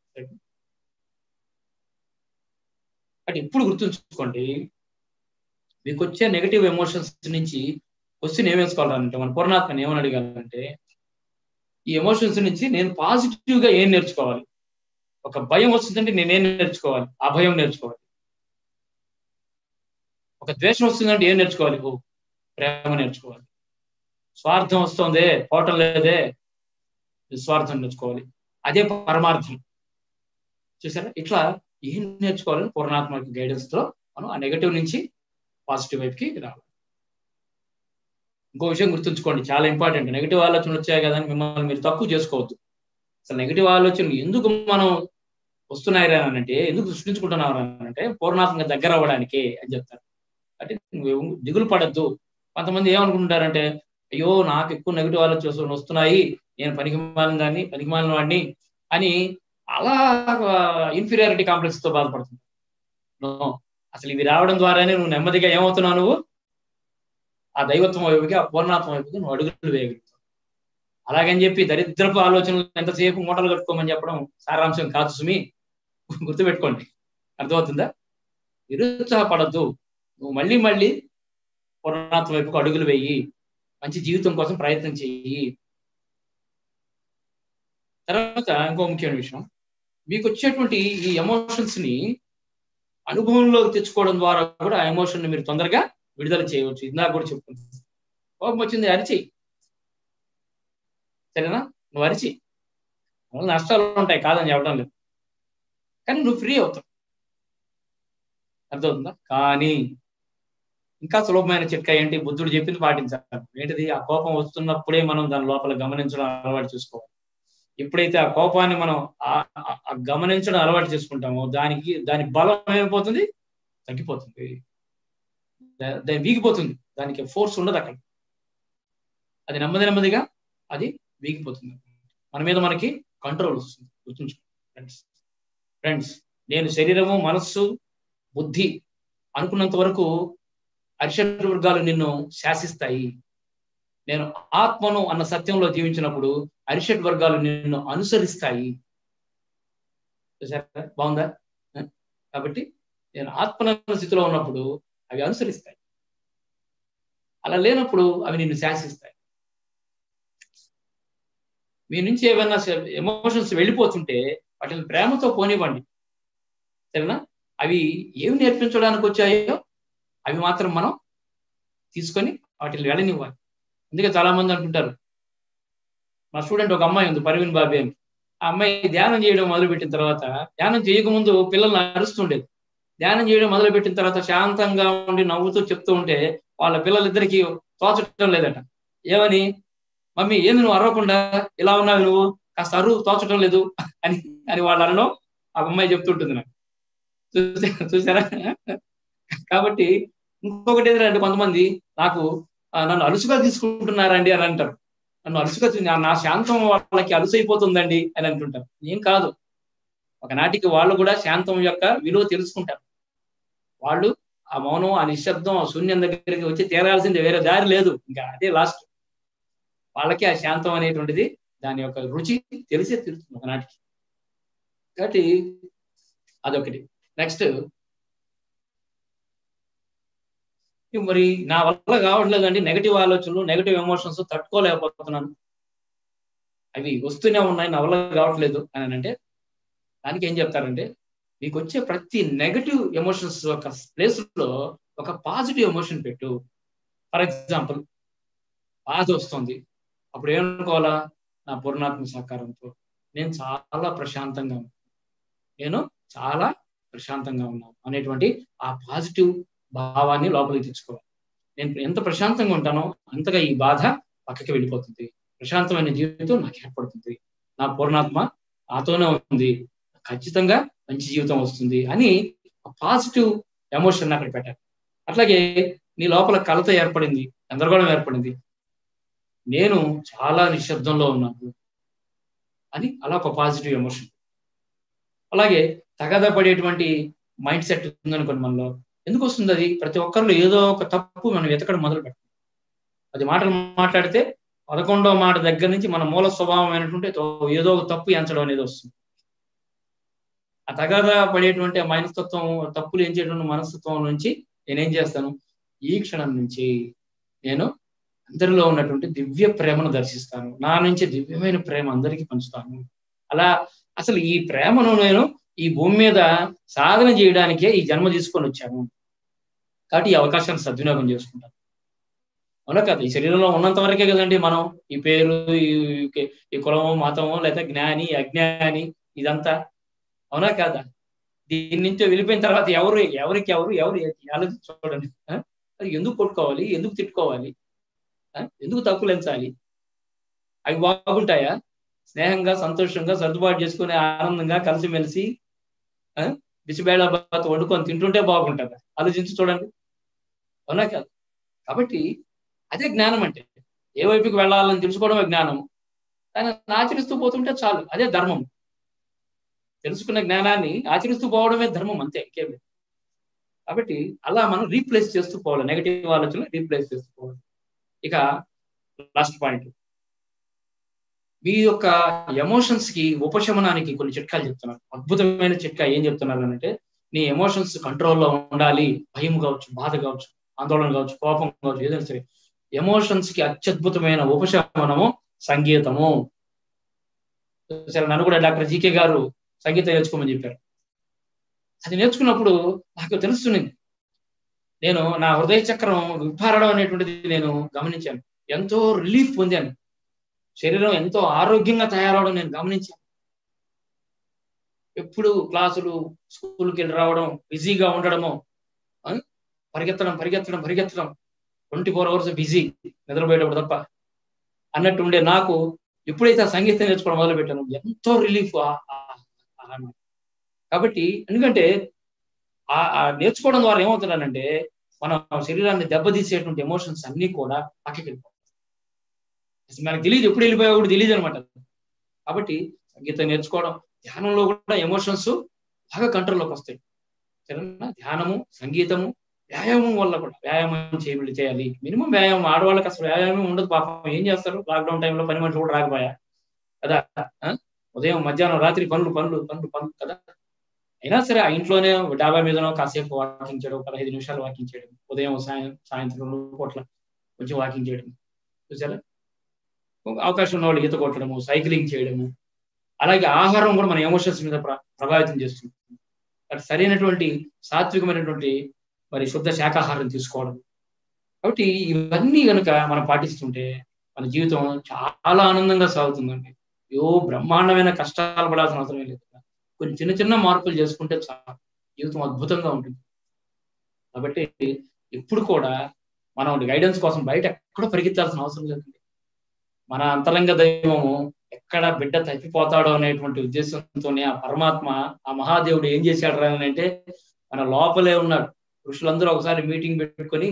అంటే ఇప్పుడు గుర్తుంచుకోండి, మీకు వచ్చే నెగటివ్ ఎమోషన్స్ నుంచి క్వశ్చన్ ఏం వేసుకోవాలంటే మన పూర్ణాత్మని ఏమని అడగాలంటే ఈ ఎమోషన్స్ నుంచి నేను పాజిటివ్ గా ఏం నేర్చుకోవాలి. ఒక భయం వస్తుందంటే నేనేం నేర్చుకోవాలి, ఆ భయం నేర్చుకోవాలి. ఒక ద్వేషం వస్తుందంటే ఏం నేర్చుకోవాలి, ప్రేమ నేర్చుకోవాలి. స్వార్థం వస్తుంది, పోవటం లేదే, నిస్వార్థం నేర్చుకోవాలి, అదే పరమార్థం. చూసారా? ఇట్లా ఏం నేర్చుకోవాలని పూర్ణాత్మక గైడెన్స్ తో మనం ఆ నెగటివ్ నుంచి పాజిటివ్ వైపుకి రావాలి. ఇంకో విషయం గుర్తుంచుకోండి, చాలా ఇంపార్టెంట్. నెగిటివ్ ఆలోచనలు వచ్చాయి కదా అని మిమ్మల్ని మీరు తక్కువ చేసుకోవద్దు. అసలు నెగిటివ్ ఆలోచనలు ఎందుకు మనం వస్తున్నాయి అంటే, ఎందుకు సృష్టించుకుంటున్నావు అంటే పూర్ణాత్మక దగ్గర అవ్వడానికి అని చెప్తారు. అంటే నువ్వు దిగులు పడద్దు. కొంతమంది ఏమనుకుంటారంటే అయ్యో నాకు ఎక్కువ నెగిటివ్ ఆలోచనలు వస్తున్నాయి, నేను పనికిమాలిన వాడిని అని అలా ఇన్ఫీరియారిటీ కాంప్లెక్స్ తో బాధపడుతుంది. అసలు ఇవి రావడం ద్వారానే నువ్వు నెమ్మదిగా ఏమవుతున్నావు, నువ్వు ఆ దైవత్వం వైపుకి, ఆ పూర్ణాత్మ వైపుకి నువ్వు అడుగులు వేయగలుగుతావు. అలాగని చెప్పి దరిద్రపు ఆలోచనలు ఎంతసేపు మూటలు కట్టుకోమని చెప్పడం సారాంశం కాదు సుమి, గుర్తుపెట్టుకోండి. అర్థమవుతుందా? నిరుత్సాహపడద్దు, నువ్వు మళ్ళీ మళ్ళీ పూర్ణాత్మ వైపుకు అడుగులు వేయి, మంచి జీవితం కోసం ప్రయత్నం చెయ్యి. తర్వాత ఇంకో ముఖ్యమైన విషయం, మీకు వచ్చేటువంటి ఈ ఎమోషన్స్ ని అనుభవంలోకి తెచ్చుకోవడం ద్వారా కూడా ఆ ఎమోషన్ ని మీరు తొందరగా విడుదల చేయవచ్చు. ఇందాక కూడా చెప్పుకుంటుంది, కోపం వచ్చింది అరిచేయి, సరేనా, నువ్వు అరిచి, నష్టాలు ఉంటాయి కాదని చెప్పడం లేదు, కానీ నువ్వు ఫ్రీ అవుతావు. అర్థమవుతుందా? కానీ ఇంకా సులభమైన చిట్కా ఏంటి, బుద్ధుడు చెప్పింది పాటించాలి. ఏంటిది? ఆ కోపం వస్తున్నప్పుడే మనం దాని లోపల గమనించడం అలవాటు చేసుకోవాలి. ఎప్పుడైతే ఆ కోపాన్ని మనం గమనించడం అలవాటు చేసుకుంటామో దాని బలం ఏమైపోతుంది, తగ్గిపోతుంది, దాని వీగిపోతుంది, దానికి ఫోర్స్ ఉండదు అక్కడ, అది నెమ్మదిగా అది వీగిపోతుంది, మన మీద మనకి కంట్రోల్ వస్తుంది. గుర్తుంచుకోండి ఫ్రెండ్స్, నేను శరీరము, మనస్సు, బుద్ధి అనుకున్నంత వరకు అరిషడ్ వర్గాలు నిన్ను శాసిస్తాయి. నేను ఆత్మను అన్న సత్యంలో జీవించినప్పుడు అరిషడ్ వర్గాలు నిన్ను అనుసరిస్తాయి. చూసారా? బాగుందా? కాబట్టి నేను ఆత్మ స్థితిలో ఉన్నప్పుడు అవి అనుసరిస్తాయి, అలా లేనప్పుడు అవి నిన్ను శాసిస్తాయి. మీ నుంచి ఏమైనా ఎమోషన్స్ వెళ్ళిపోతుంటే వాటిని ప్రేమతో పోనివ్వండి, సరేనా? అవి ఏమి నేర్పించడానికి వచ్చాయో అవి మాత్రం మనం తీసుకొని వాటిని వెళ్ళనివ్వాలి. అందుకే చాలా మంది అంటుంటారు, మా స్టూడెంట్ ఒక అమ్మాయి ఉంది, పర్వీన్ బాబీ అని. ఆ అమ్మాయి ధ్యానం చేయడం మొదలుపెట్టిన తర్వాత, ధ్యానం చేయకముందు పిల్లల్ని అరుస్తుండేది, ధ్యానం చేయడం మొదలుపెట్టిన తర్వాత శాంతంగా ఉండి నవ్వుతూ చెప్తూ ఉంటే వాళ్ళ పిల్లలిద్దరికీ తోచటం లేదట. ఏమని? మమ్మీ ఏంది నువ్వు అరవకుండా ఇలా ఉన్నావు, నువ్వు కాస్త అరువు, తోచటం లేదు అని అని వాళ్ళు అనడం ఆ అమ్మాయి చెప్తుంటుంది నాకు. చూసారా? కాబట్టి ఇంకొకటి ఏంటంటే, కొంతమంది నన్ను అలుసుగా తీసుకుంటున్నారండి అని అంటారు. నన్ను అలుసుగా, నా శాంతం వాళ్ళకి అలుసైపోతుందండి అని అంటుంటారు. ఏం కాదు, ఒకనాటికి వాళ్ళు కూడా శాంతం యొక్క విలువ తెలుసుకుంటారు. వాళ్ళు ఆ మౌనం, ఆ నిశ్శబ్దం, ఆ శూన్యం దగ్గరికి వచ్చి తీరాల్సిందే, వేరే దారి లేదు, ఇంకా అదే లాస్ట్. వాళ్ళకి ఆ శాంతం అనేటువంటిది దాని యొక్క రుచి తెలిసే తీరుతుంది ఒకనాటికి. కాబట్టి అదొకటి. నెక్స్ట్, మరి నా వల్ల కావట్లేదండి, నెగటివ్ ఆలోచనలు, నెగటివ్ ఎమోషన్స్ తట్టుకోలేకపోతున్నాను, అవి వస్తూనే ఉన్నాయి, నా వల్ల కావట్లేదు అని అంటే దానికి ఏం చెప్తారంటే, మీకు వచ్చే ప్రతి నెగటివ్ ఎమోషన్స్ యొక్క ప్లేస్ లో ఒక పాజిటివ్ ఎమోషన్ పెట్టు. ఫర్ ఎగ్జాంపుల్, బాధ వస్తుంది, అప్పుడు ఏమనుకోవాలా? నా పూర్ణాత్మ సహకారంతో నేను చాలా ప్రశాంతంగా, నేను చాలా ప్రశాంతంగా ఉన్నావు అనేటువంటి ఆ పాజిటివ్ భావాన్ని లోపలికి తెచ్చుకోవాలి. నేను ఎంత ప్రశాంతంగా ఉంటానో అంతగా ఈ బాధ పక్కకి వెళ్ళిపోతుంది, ప్రశాంతమైన జీవితం నాకు ఏర్పడుతుంది, నా పూర్ణాత్మ నాతోనే ఉంది, ఖచ్చితంగా మంచి జీవితం వస్తుంది అని పాజిటివ్ ఎమోషన్ అక్కడ పెట్టాలి. అట్లాగే నీ లోపల కలత ఏర్పడింది, గందరగోళం ఏర్పడింది, నేను చాలా నిశ్శబ్దంలో ఉన్నాను అని అలా ఒక పాజిటివ్ ఎమోషన్. అలాగే తగాదా పడేటువంటి మైండ్ సెట్ ఉందనుకోండి మనలో, ఎందుకు వస్తుంది అది? ప్రతి ఒక్కరిలో ఏదో ఒక తప్పు మనం వెతకడం మొదలు పెట్టాం. అది మాటలు మాట్లాడితే 11వ మాట దగ్గర నుంచి మన మూల స్వభావం అయినటువంటి ఏదో ఒక తప్పు ఎంచడం అనేది వస్తుంది. ఆ తగాదా పడేటువంటి మనస్తత్వం, తప్పులు ఏం చేయడం మనస్తత్వం నుంచి నేనేం చేస్తాను, ఈ క్షణం నుంచి నేను అందరిలో ఉన్నటువంటి దివ్య ప్రేమను దర్శిస్తాను, నా నుంచి దివ్యమైన ప్రేమ అందరికీ పంచుతాను. అలా అసలు ఈ ప్రేమను నేను ఈ భూమి మీద సాధన చేయడానికే ఈ జన్మ తీసుకొని వచ్చాను కాబట్టి ఈ అవకాశాన్ని సద్వినియోగం చేసుకుంటాను. అవునా కదా? ఈ శరీరంలో ఉన్నంత వరకే కదండి మనం ఈ పేరు, ఈ కులము, మతము, లేదా జ్ఞాని అజ్ఞాని ఇదంతా, అవునా కాదా? దీని నుంచి వెళ్ళిపోయిన తర్వాత ఎవరికి ఆలోచించి చూడండి. అది ఎందుకు కొట్టుకోవాలి, ఎందుకు తిట్టుకోవాలి, ఎందుకు తప్పులు ఎంచాలి? అవి బాగుంటాయా? స్నేహంగా సంతోషంగా సర్దుబాటు చేసుకుని ఆనందంగా కలిసిమెలిసి బిసిబేళబాత్ వండుకొని తింటుంటే బాగుంటుంది. ఆలోచించి చూడండి, అవునా కాదు? కాబట్టి అదే జ్ఞానం అంటే. ఏ వైపుకి వెళ్ళాలని తెలుసుకోవడమే జ్ఞానము. దాన్ని ఆచరిస్తూ పోతుంటే చాలు, అదే ధర్మం. తెలుసుకున్న జ్ఞానాన్ని ఆచరిస్తూ పోవడమే ధర్మం, అంతే, ఇంకేం. కాబట్టి అలా మనం రీప్లేస్ చేస్తూ పోవాలి, నెగటివ్ ఆలోచనలు రీప్లేస్ చేస్తూ పోవాలి. ఇక లాస్ట్ పాయింట్, మీ యొక్క ఎమోషన్స్ కి ఉపశమనానికి కొన్ని చిట్కాలు చెప్తున్నారు. అద్భుతమైన చిట్కా ఏం చెప్తున్నారు అంటే, నీ ఎమోషన్స్ కంట్రోల్లో ఉండాలి. భయం కావచ్చు, బాధ కావచ్చు, ఆందోళన కావచ్చు, కోపం కావచ్చు, ఏదైనా సరే ఎమోషన్స్ కి అత్యద్భుతమైన ఉపశమనము సంగీతము. సరే, నన్ను కూడా డాక్టర్ జీకే గారు సంగీతం నేర్చుకోమని చెప్పారు. అది నేర్చుకున్నప్పుడు నాకు తెలుస్తుంది, నేను నా హృదయ చక్రం విప్పారడం అనేటువంటిది నేను గమనించాను. ఎంతో రిలీఫ్ పొందాను, శరీరం ఎంతో ఆరోగ్యంగా తయారవడం నేను గమనించాను. ఎప్పుడు క్లాసులు, స్కూల్కి వెళ్ళి రావడం, బిజీగా ఉండడము, పరిగెత్తడం 24 hours బిజీ, నిద్రపోయేటప్పుడు తప్ప అన్నట్టు ఉండే నాకు ఎప్పుడైతే ఆ సంగీతం నేర్చుకోవడం మొదలు పెట్టాను, ఎంతో రిలీఫ్. కాబట్టి ఎందుకంటే ఆ నేర్చుకోవడం ద్వారా ఏమవుతున్నానంటే, మన శరీరాన్ని దెబ్బతీసేటువంటి ఎమోషన్స్ అన్ని కూడా పక్కకి వెళ్ళిపోతాయి. మనకు తెలియదు, ఎప్పుడు వెళ్ళిపోయా కూడా తెలియదు అనమాట. కాబట్టి సంగీతం నేర్చుకోవడం, ధ్యానంలో కూడా ఎమోషన్స్ బాగా కంట్రోల్లోకి వస్తాయి. సరేనా? ధ్యానము, సంగీతము, వ్యాయామం వల్ల కూడా, వ్యాయామం చేయాలి. మినిమం వ్యాయామం. ఆడవాళ్ళకి అసలు వ్యాయామం ఉండదు పాపం. ఏం చేస్తారు? లాక్డౌన్ టైంలో పని మనుషులు కూడా రాకపోయా కదా, ఉదయం మధ్యాహ్నం రాత్రి పనులు కదా. అయినా సరే ఆ ఇంట్లోనే డాబా మీదనో కాసేపు వాకింగ్ చేయడం, 15 నిమిషాలు వాకింగ్ చేయడం, ఉదయం సాయంత్రం 2 పూట్ల కొంచెం వాకింగ్ చేయడం, చూసారా? అవకాశం ఉన్న వాళ్ళు ఈత కొట్టడము, సైక్లింగ్ చేయడము. అలాగే ఆహారం కూడా మన ఎమోషన్స్ మీద ప్రభావితం చేస్తుంది. అటు సరైనటువంటి సాత్వికమైనటువంటి మరి శుద్ధ శాకాహారం తీసుకోవడం. కాబట్టి ఇవన్నీ కనుక మనం పాటిస్తుంటే మన జీవితం చాలా ఆనందంగా సాగుతుందండి. బ్రహ్మాండమైన కష్టాలు పడాల్సిన అవసరం లేదు. కొన్ని చిన్న చిన్న మార్పులు చేసుకుంటే చాలా జీవితం అద్భుతంగా ఉంటుంది. కాబట్టి ఎప్పుడు కూడా మనం గైడెన్స్ కోసం బయట ఎక్కడో పరిగెత్తాల్సిన అవసరం లేదండి. మన అంతరంగ దైవము ఎక్కడ బిడ్డ తప్పిపోతాడో అనేటువంటి ఉద్దేశంతోనే ఆ పరమాత్మ, ఆ మహాదేవుడు ఏం చేశాడు అని అంటే, మన లోపలే ఉన్నాడు. ఋషులందరూ ఒకసారి మీటింగ్ పెట్టుకొని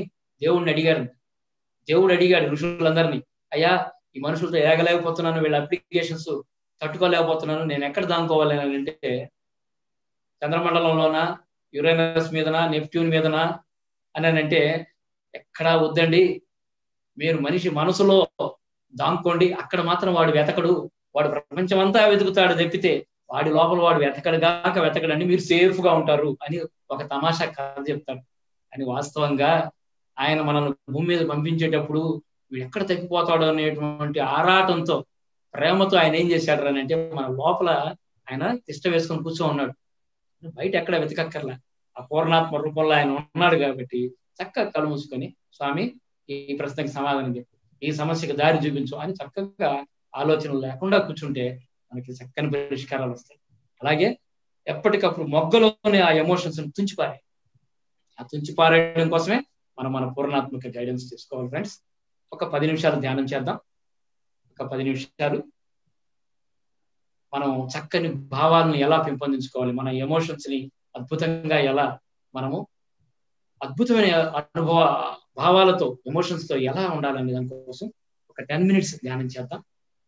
దేవుడు అడిగాడు ఋషులందరినీ, అయ్యా ఈ మనుషులతో ఏగలేకపోతున్నాను, వీళ్ళ అప్లికేషన్స్ తట్టుకోలేకపోతున్నాను, నేను ఎక్కడ దానుకోవాలి అని అంటే, చంద్రమండలంలోనా, యురేనస్ మీదనా, నెప్ట్యూన్ మీదనా అని అంటే, ఎక్కడా వద్దండి, మీరు మనిషి మనసులో దాంకోండి, అక్కడ మాత్రం వాడు వెతకడు, వాడు ప్రపంచం అంతా వెతుకుతాడు తప్పితే వాడి లోపల వాడు వెతకడండి, మీరు సేఫ్ గా ఉంటారు అని ఒక తమాషా కథ చెప్తాడు. అని వాస్తవంగా ఆయన మనల్ని భూమి మీద పంపించేటప్పుడు వీడు ఎక్కడ తప్పిపోతాడు అనేటువంటి ఆరాటంతో, ప్రేమతో ఆయన ఏం చేశాడు అని అంటే, మన లోపల ఆయన తిష్ట వేసుకొని కూర్చో ఉన్నాడు. బయట ఎక్కడ వెతకక్కర్లా, ఆ పూర్ణాత్మ రూపంలో ఆయన ఉన్నాడు. కాబట్టి చక్కగా కళ్ళు మూసుకొని, స్వామి ఈ ప్రశ్నకి సమాధానం చెప్పు, ఈ సమస్యకి దారి చూపించు అని చక్కగా ఆలోచనలు లేకుండా కూర్చుంటే మనకి చక్కని పరిష్కారాలు వస్తాయి. అలాగే ఎప్పటికప్పుడు మొగ్గలోనే ఆ ఎమోషన్స్ తుంచిపారే. ఆ తుంచిపారేయడం కోసమే మనం మన పూర్ణాత్మక గైడెన్స్ తీసుకోవాలి ఫ్రెండ్స్. ఒక 10 నిమిషాలు ధ్యానం చేద్దాం. ఒక 10 నిమిషాలు మనం చక్కని భావాలను ఎలా పెంపొందించుకోవాలి, మన ఎమోషన్స్ ని అద్భుతంగా ఎలా మనము అద్భుతమైన అనుభవ భావాలతో ఎమోషన్స్ తో ఎలా ఉండాలనే దానికోసం ఒక 10 minutes ధ్యానం చేద్దాం.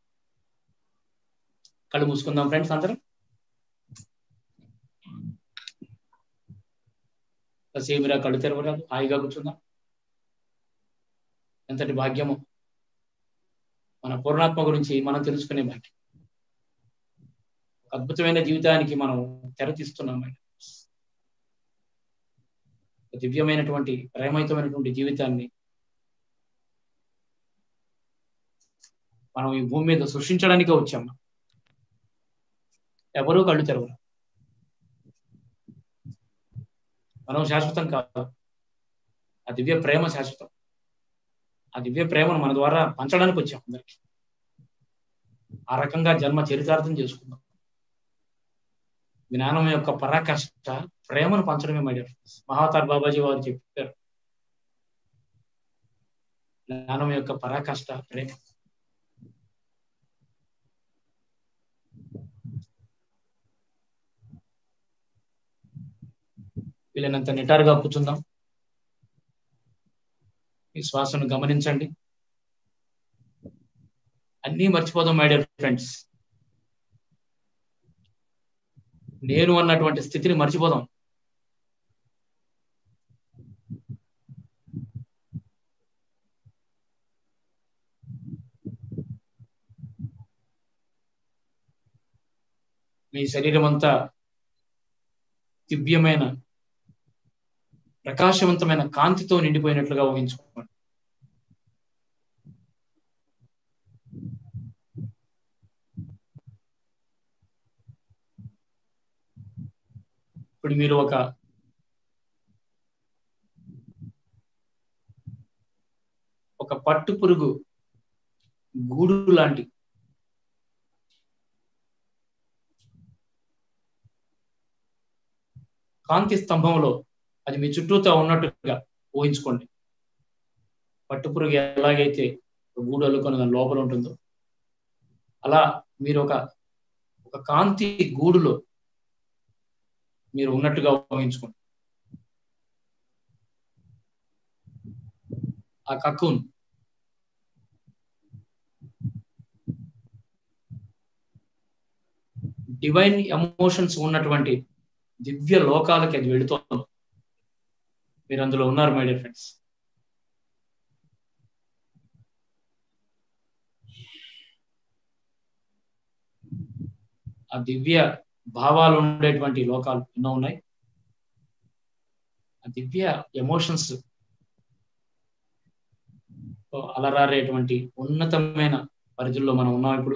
కళ్ళు మూసుకుందాం ఫ్రెండ్స్ అందరం. కాసేమిరా కళ్ళు తెరవరాదు, హాయిగా కూర్చుందాం. ఎంతటి భాగ్యము మన పూర్ణాత్మ గురించి మనం తెలుసుకునే భాగ్యం. అద్భుతమైన జీవితానికి మనం తెరతీస్తున్నాం. దివ్యమైనటువంటి ప్రేమయుతమైనటువంటి జీవితాన్ని మనం ఈ భూమి మీద సృష్టించడానికే వచ్చాం. ఎవరూ కళ్ళు తెరవరు. మనం శాశ్వతం కాదు, ఆ దివ్య ప్రేమ శాశ్వతం. ఆ దివ్య ప్రేమను మన ద్వారా పంచడానికి వచ్చాం అందరికి. ఆ రకంగా జన్మ చరితార్థం చేసుకుందాం. జ్ఞానం యొక్క పరాకాష్ఠ ప్రేమను పంచడమే my dear friends. Mahavatar Babaji వారు చెప్పారు, జ్ఞానం యొక్క పరాకాష్ఠ ప్రేమ. వీళ్ళనంత నిటారుగా కూర్చుందాం. ఈ శ్వాసను గమనించండి. అన్నీ మర్చిపోదాం మై డియర్ ఫ్రెండ్స్. నేను అన్నటువంటి స్థితిని మర్చిపోదాం. మీ శరీరం అంతా దివ్యమైన ప్రకాశవంతమైన కాంతితో నిండిపోయినట్లుగా ఊహించుకోండి. ఇప్పుడు మీరు ఒక పట్టు పురుగు గూడు లాంటి కాంతి స్తంభంలో అది మీ చుట్టూతో ఉన్నట్టుగా ఊహించుకోండి. పట్టు పురుగు ఎలాగైతే గూడు అల్లుకొని దాని లోపల ఉంటుందో అలా మీరు ఒక కాంతి గూడులో మీరు ఉన్నట్టుగా ఊహించుకోండి. ఆ కకూన్ డివైన్ ఎమోషన్స్ ఉన్నటువంటి దివ్య లోకాలకి అది వెళుతోంది. మీరు అందులో ఉన్నారు మై డియర్ ఫ్రెండ్స్. ఆ దివ్య భావాలు ఉండేటువంటి లోకాలు ఎన్నో ఉన్నాయి. ఆ దివ్య ఎమోషన్స్ అలరారేటువంటి ఉన్నతమైన పరిధుల్లో మనం ఉన్నాం. ఇప్పుడు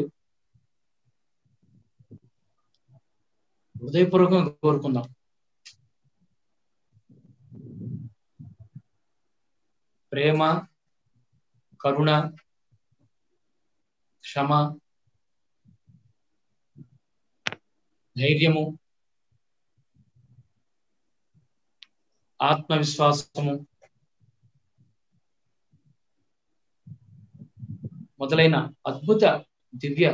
హృదయపూర్వకంగా కోరుకుందాం, ప్రేమ, కరుణ, క్షమ, ధైర్యము, ఆత్మవిశ్వాసము మొదలైన అద్భుత దివ్య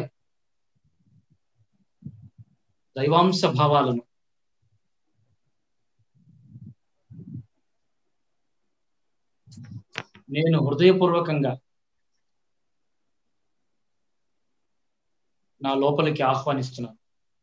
దైవాంశ భావాలను నేను హృదయపూర్వకంగా నా లోపలికి ఆహ్వానిస్తున్నాను.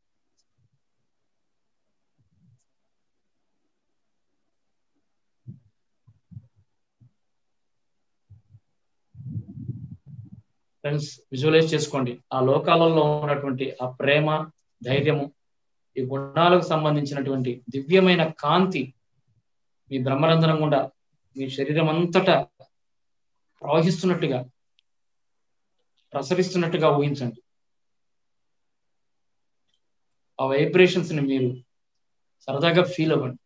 ఫ్రెండ్స్, విజువలైజ్ చేసుకోండి. ఆ లోకాలలో ఉన్నటువంటి ఆ ప్రేమ, ధైర్యము, ఈ గుణాలకు సంబంధించినటువంటి దివ్యమైన కాంతి మీ బ్రహ్మరంధ్రం గుండా మీ శరీరం అంతటా ప్రవహిస్తున్నట్టుగా, ప్రసరిస్తున్నట్టుగా ఊహించండి. ఆ వైబ్రేషన్స్ ని మీరు సరదాగా ఫీల్ అవ్వండి.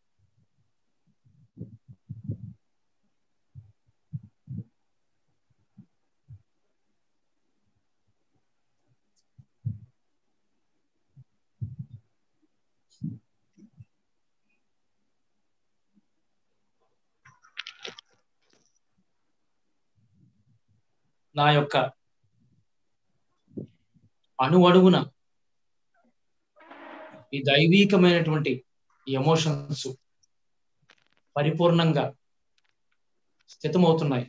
నా యొక్క అణువణువున ఈ దైవీకమైనటువంటి ఎమోషన్స్ పరిపూర్ణంగా స్థితమవుతున్నాయి.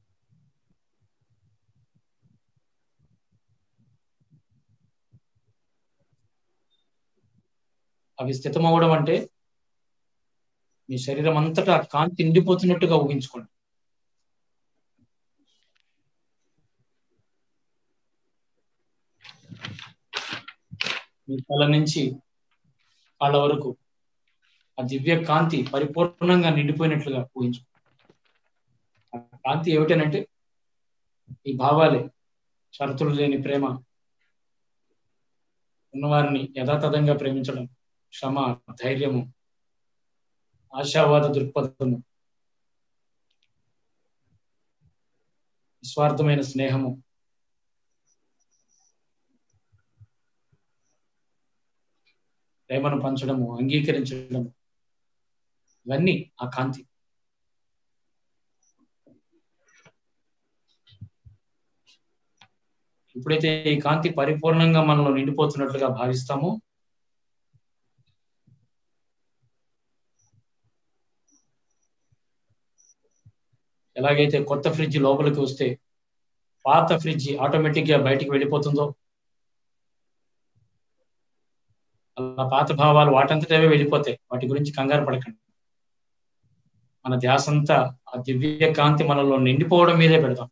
అవి స్థితమవడం అంటే మీ శరీరం అంతటా కాంతి నిండిపోతున్నట్టుగా ఊహించుకోండి. మీ తల నుంచి కాళ్ళ వరకు ఆ దివ్య కాంతి పరిపూర్ణంగా నిండిపోయినట్లుగా ఊహించుకోండి. ఆ కాంతి ఏమిటనంటే ఈ భావాలే. షరతులు లేని ప్రేమ, ఉన్నవారిని యథాతథంగా ప్రేమించడం, క్షమ, ధైర్యము, ఆశావాద దృక్పథము, నిస్వార్థమైన స్నేహము, ప్రేమను పంచడము, అంగీకరించడము, ఇవన్నీ ఆ కాంతి. ఎప్పుడైతే ఈ కాంతి పరిపూర్ణంగా మనలో నిండిపోతున్నట్లుగా భావిస్తామో ఎలాగైతే కొత్త ఫ్రిడ్జ్ లోపలికి వస్తే పాత ఫ్రిడ్జ్ ఆటోమేటిక్ గా బయటికి వెళ్ళిపోతుందో అలా పాత భావాలు వాటంతటవే వెళ్ళిపోతాయి. వాటి గురించి కంగారు పడకండి. మన ధ్యాస అంతా ఆ దివ్య కాంతి మనలో నిండిపోవడం మీదే పెడతాం.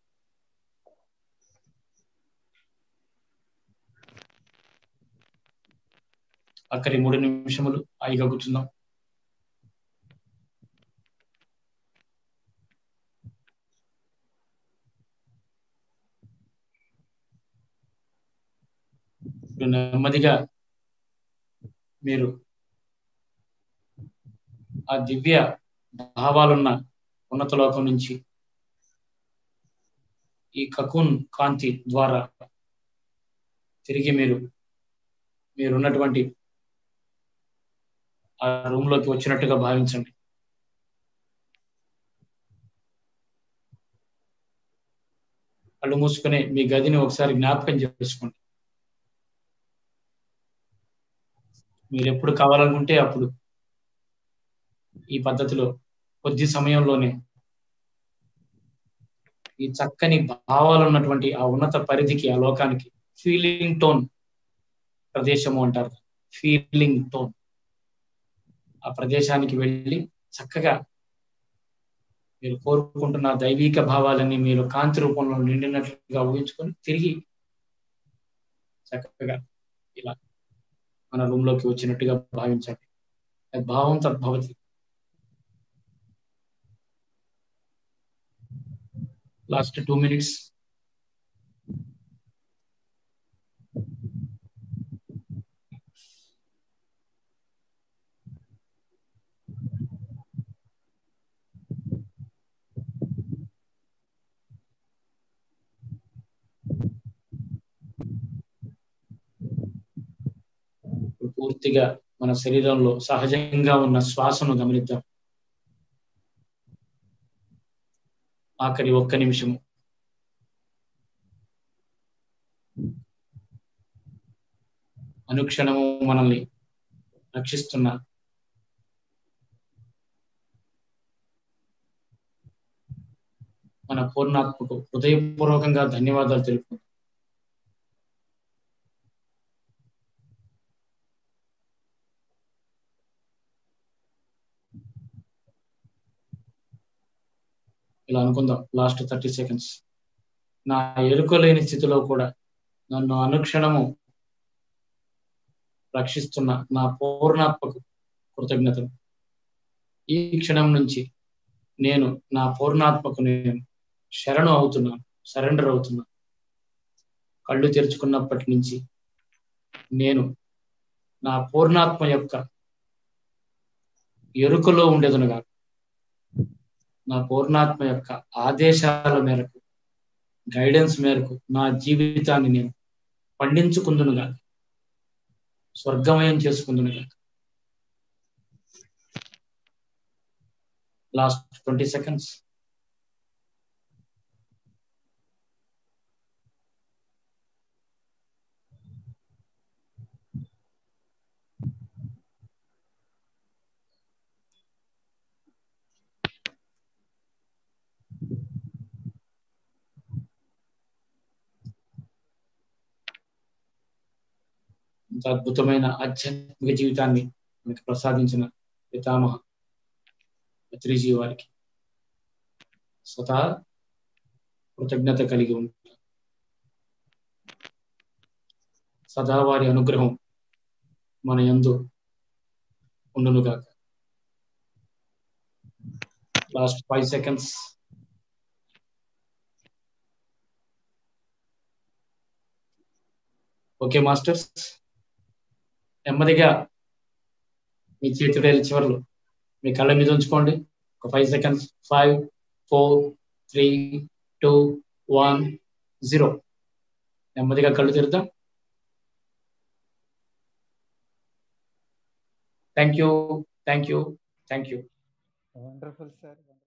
అక్కడి 3 నిమిషములు హాయిగా కూర్చుందాం. నెమ్మదిగా మీరు ఆ దివ్య భావాలున్న ఉన్నత లోకం నుంచి ఈ కకూన్ కాంతి ద్వారా తిరిగి మీరున్నటువంటి ఆ రూమ్ లోకి వచ్చినట్టుగా భావించండి. కళ్ళు మూసుకుని మీ గదిని ఒకసారి జ్ఞాపకం చేసుకోండి. మీరు ఎప్పుడు కావాలనుకుంటే అప్పుడు ఈ పద్ధతిలో కొద్ది సమయంలోనే ఈ చక్కని భావాలు ఉన్నటువంటి ఆ ఉన్నత పరిధికి, ఆ లోకానికి, ఫీలింగ్ టోన్ ప్రదేశము అంటారు. ఫీలింగ్ టోన్ ఆ ప్రదేశానికి వెళ్ళి చక్కగా మీరు కోరుకుంటున్న దైవిక భావాలన్నీ మీరు కాంతి రూపంలో నిండినట్లుగా ఊహించుకొని తిరిగి చక్కగా ఇలా మన రూమ్ లోకి వచ్చినట్టుగా భావించండి. భావం తద్భవతి. Last 2 minutes. పూర్తిగా మన శరీరంలో సహజంగా ఉన్న శ్వాసను గమనిద్దాం. ఆఖరి 1 నిమిషము. అనుక్షణము మనల్ని రక్షిస్తున్న మన పూర్ణాత్మకు హృదయపూర్వకంగా ధన్యవాదాలు తెలుపు. ఇలా అనుకుందాం. Last 30 seconds. నా ఎరుకలేని స్థితిలో కూడా నన్ను అనుక్షణము రక్షిస్తున్న నా పూర్ణాత్మకు కృతజ్ఞతలు. ఈ క్షణం నుంచి నేను నా పూర్ణాత్మకు నేను శరణు అవుతున్నాను, సరెండర్ అవుతున్నాను. కళ్ళు తెరుచుకున్నప్పటి నుంచి నేను నా పూర్ణాత్మ యొక్క ఎరుకలో ఉండేదనుగా నా పూర్ణాత్మ యొక్క ఆదేశాల మేరకు, గైడెన్స్ మేరకు నా జీవితాన్ని నేను పండించుకుందునుగా, స్వర్గమయం చేసుకుందునుగా. Last 20 seconds. ఇంత అద్భుతమైన ఆధ్యాత్మిక జీవితాన్ని మనకు ప్రసాదించిన పితామహ పత్రిజీ వారికి స్వతహా కృతజ్ఞత కలిగి ఉంటాం. సదా వారి అనుగ్రహం మన యందు ఉండునుగాక. Last 5 seconds. ఓకే మాస్టర్స్, నెమ్మదిగా మీ చేతుడేళ్ళ చివర్లు మీ కళ్ళ మీద ఉంచుకోండి. ఒక 5 seconds. 5, 4, 3, 2, 1, 0. నెమ్మదిగా కళ్ళు తెరుద్దాం. Thank you. Wonderful sir.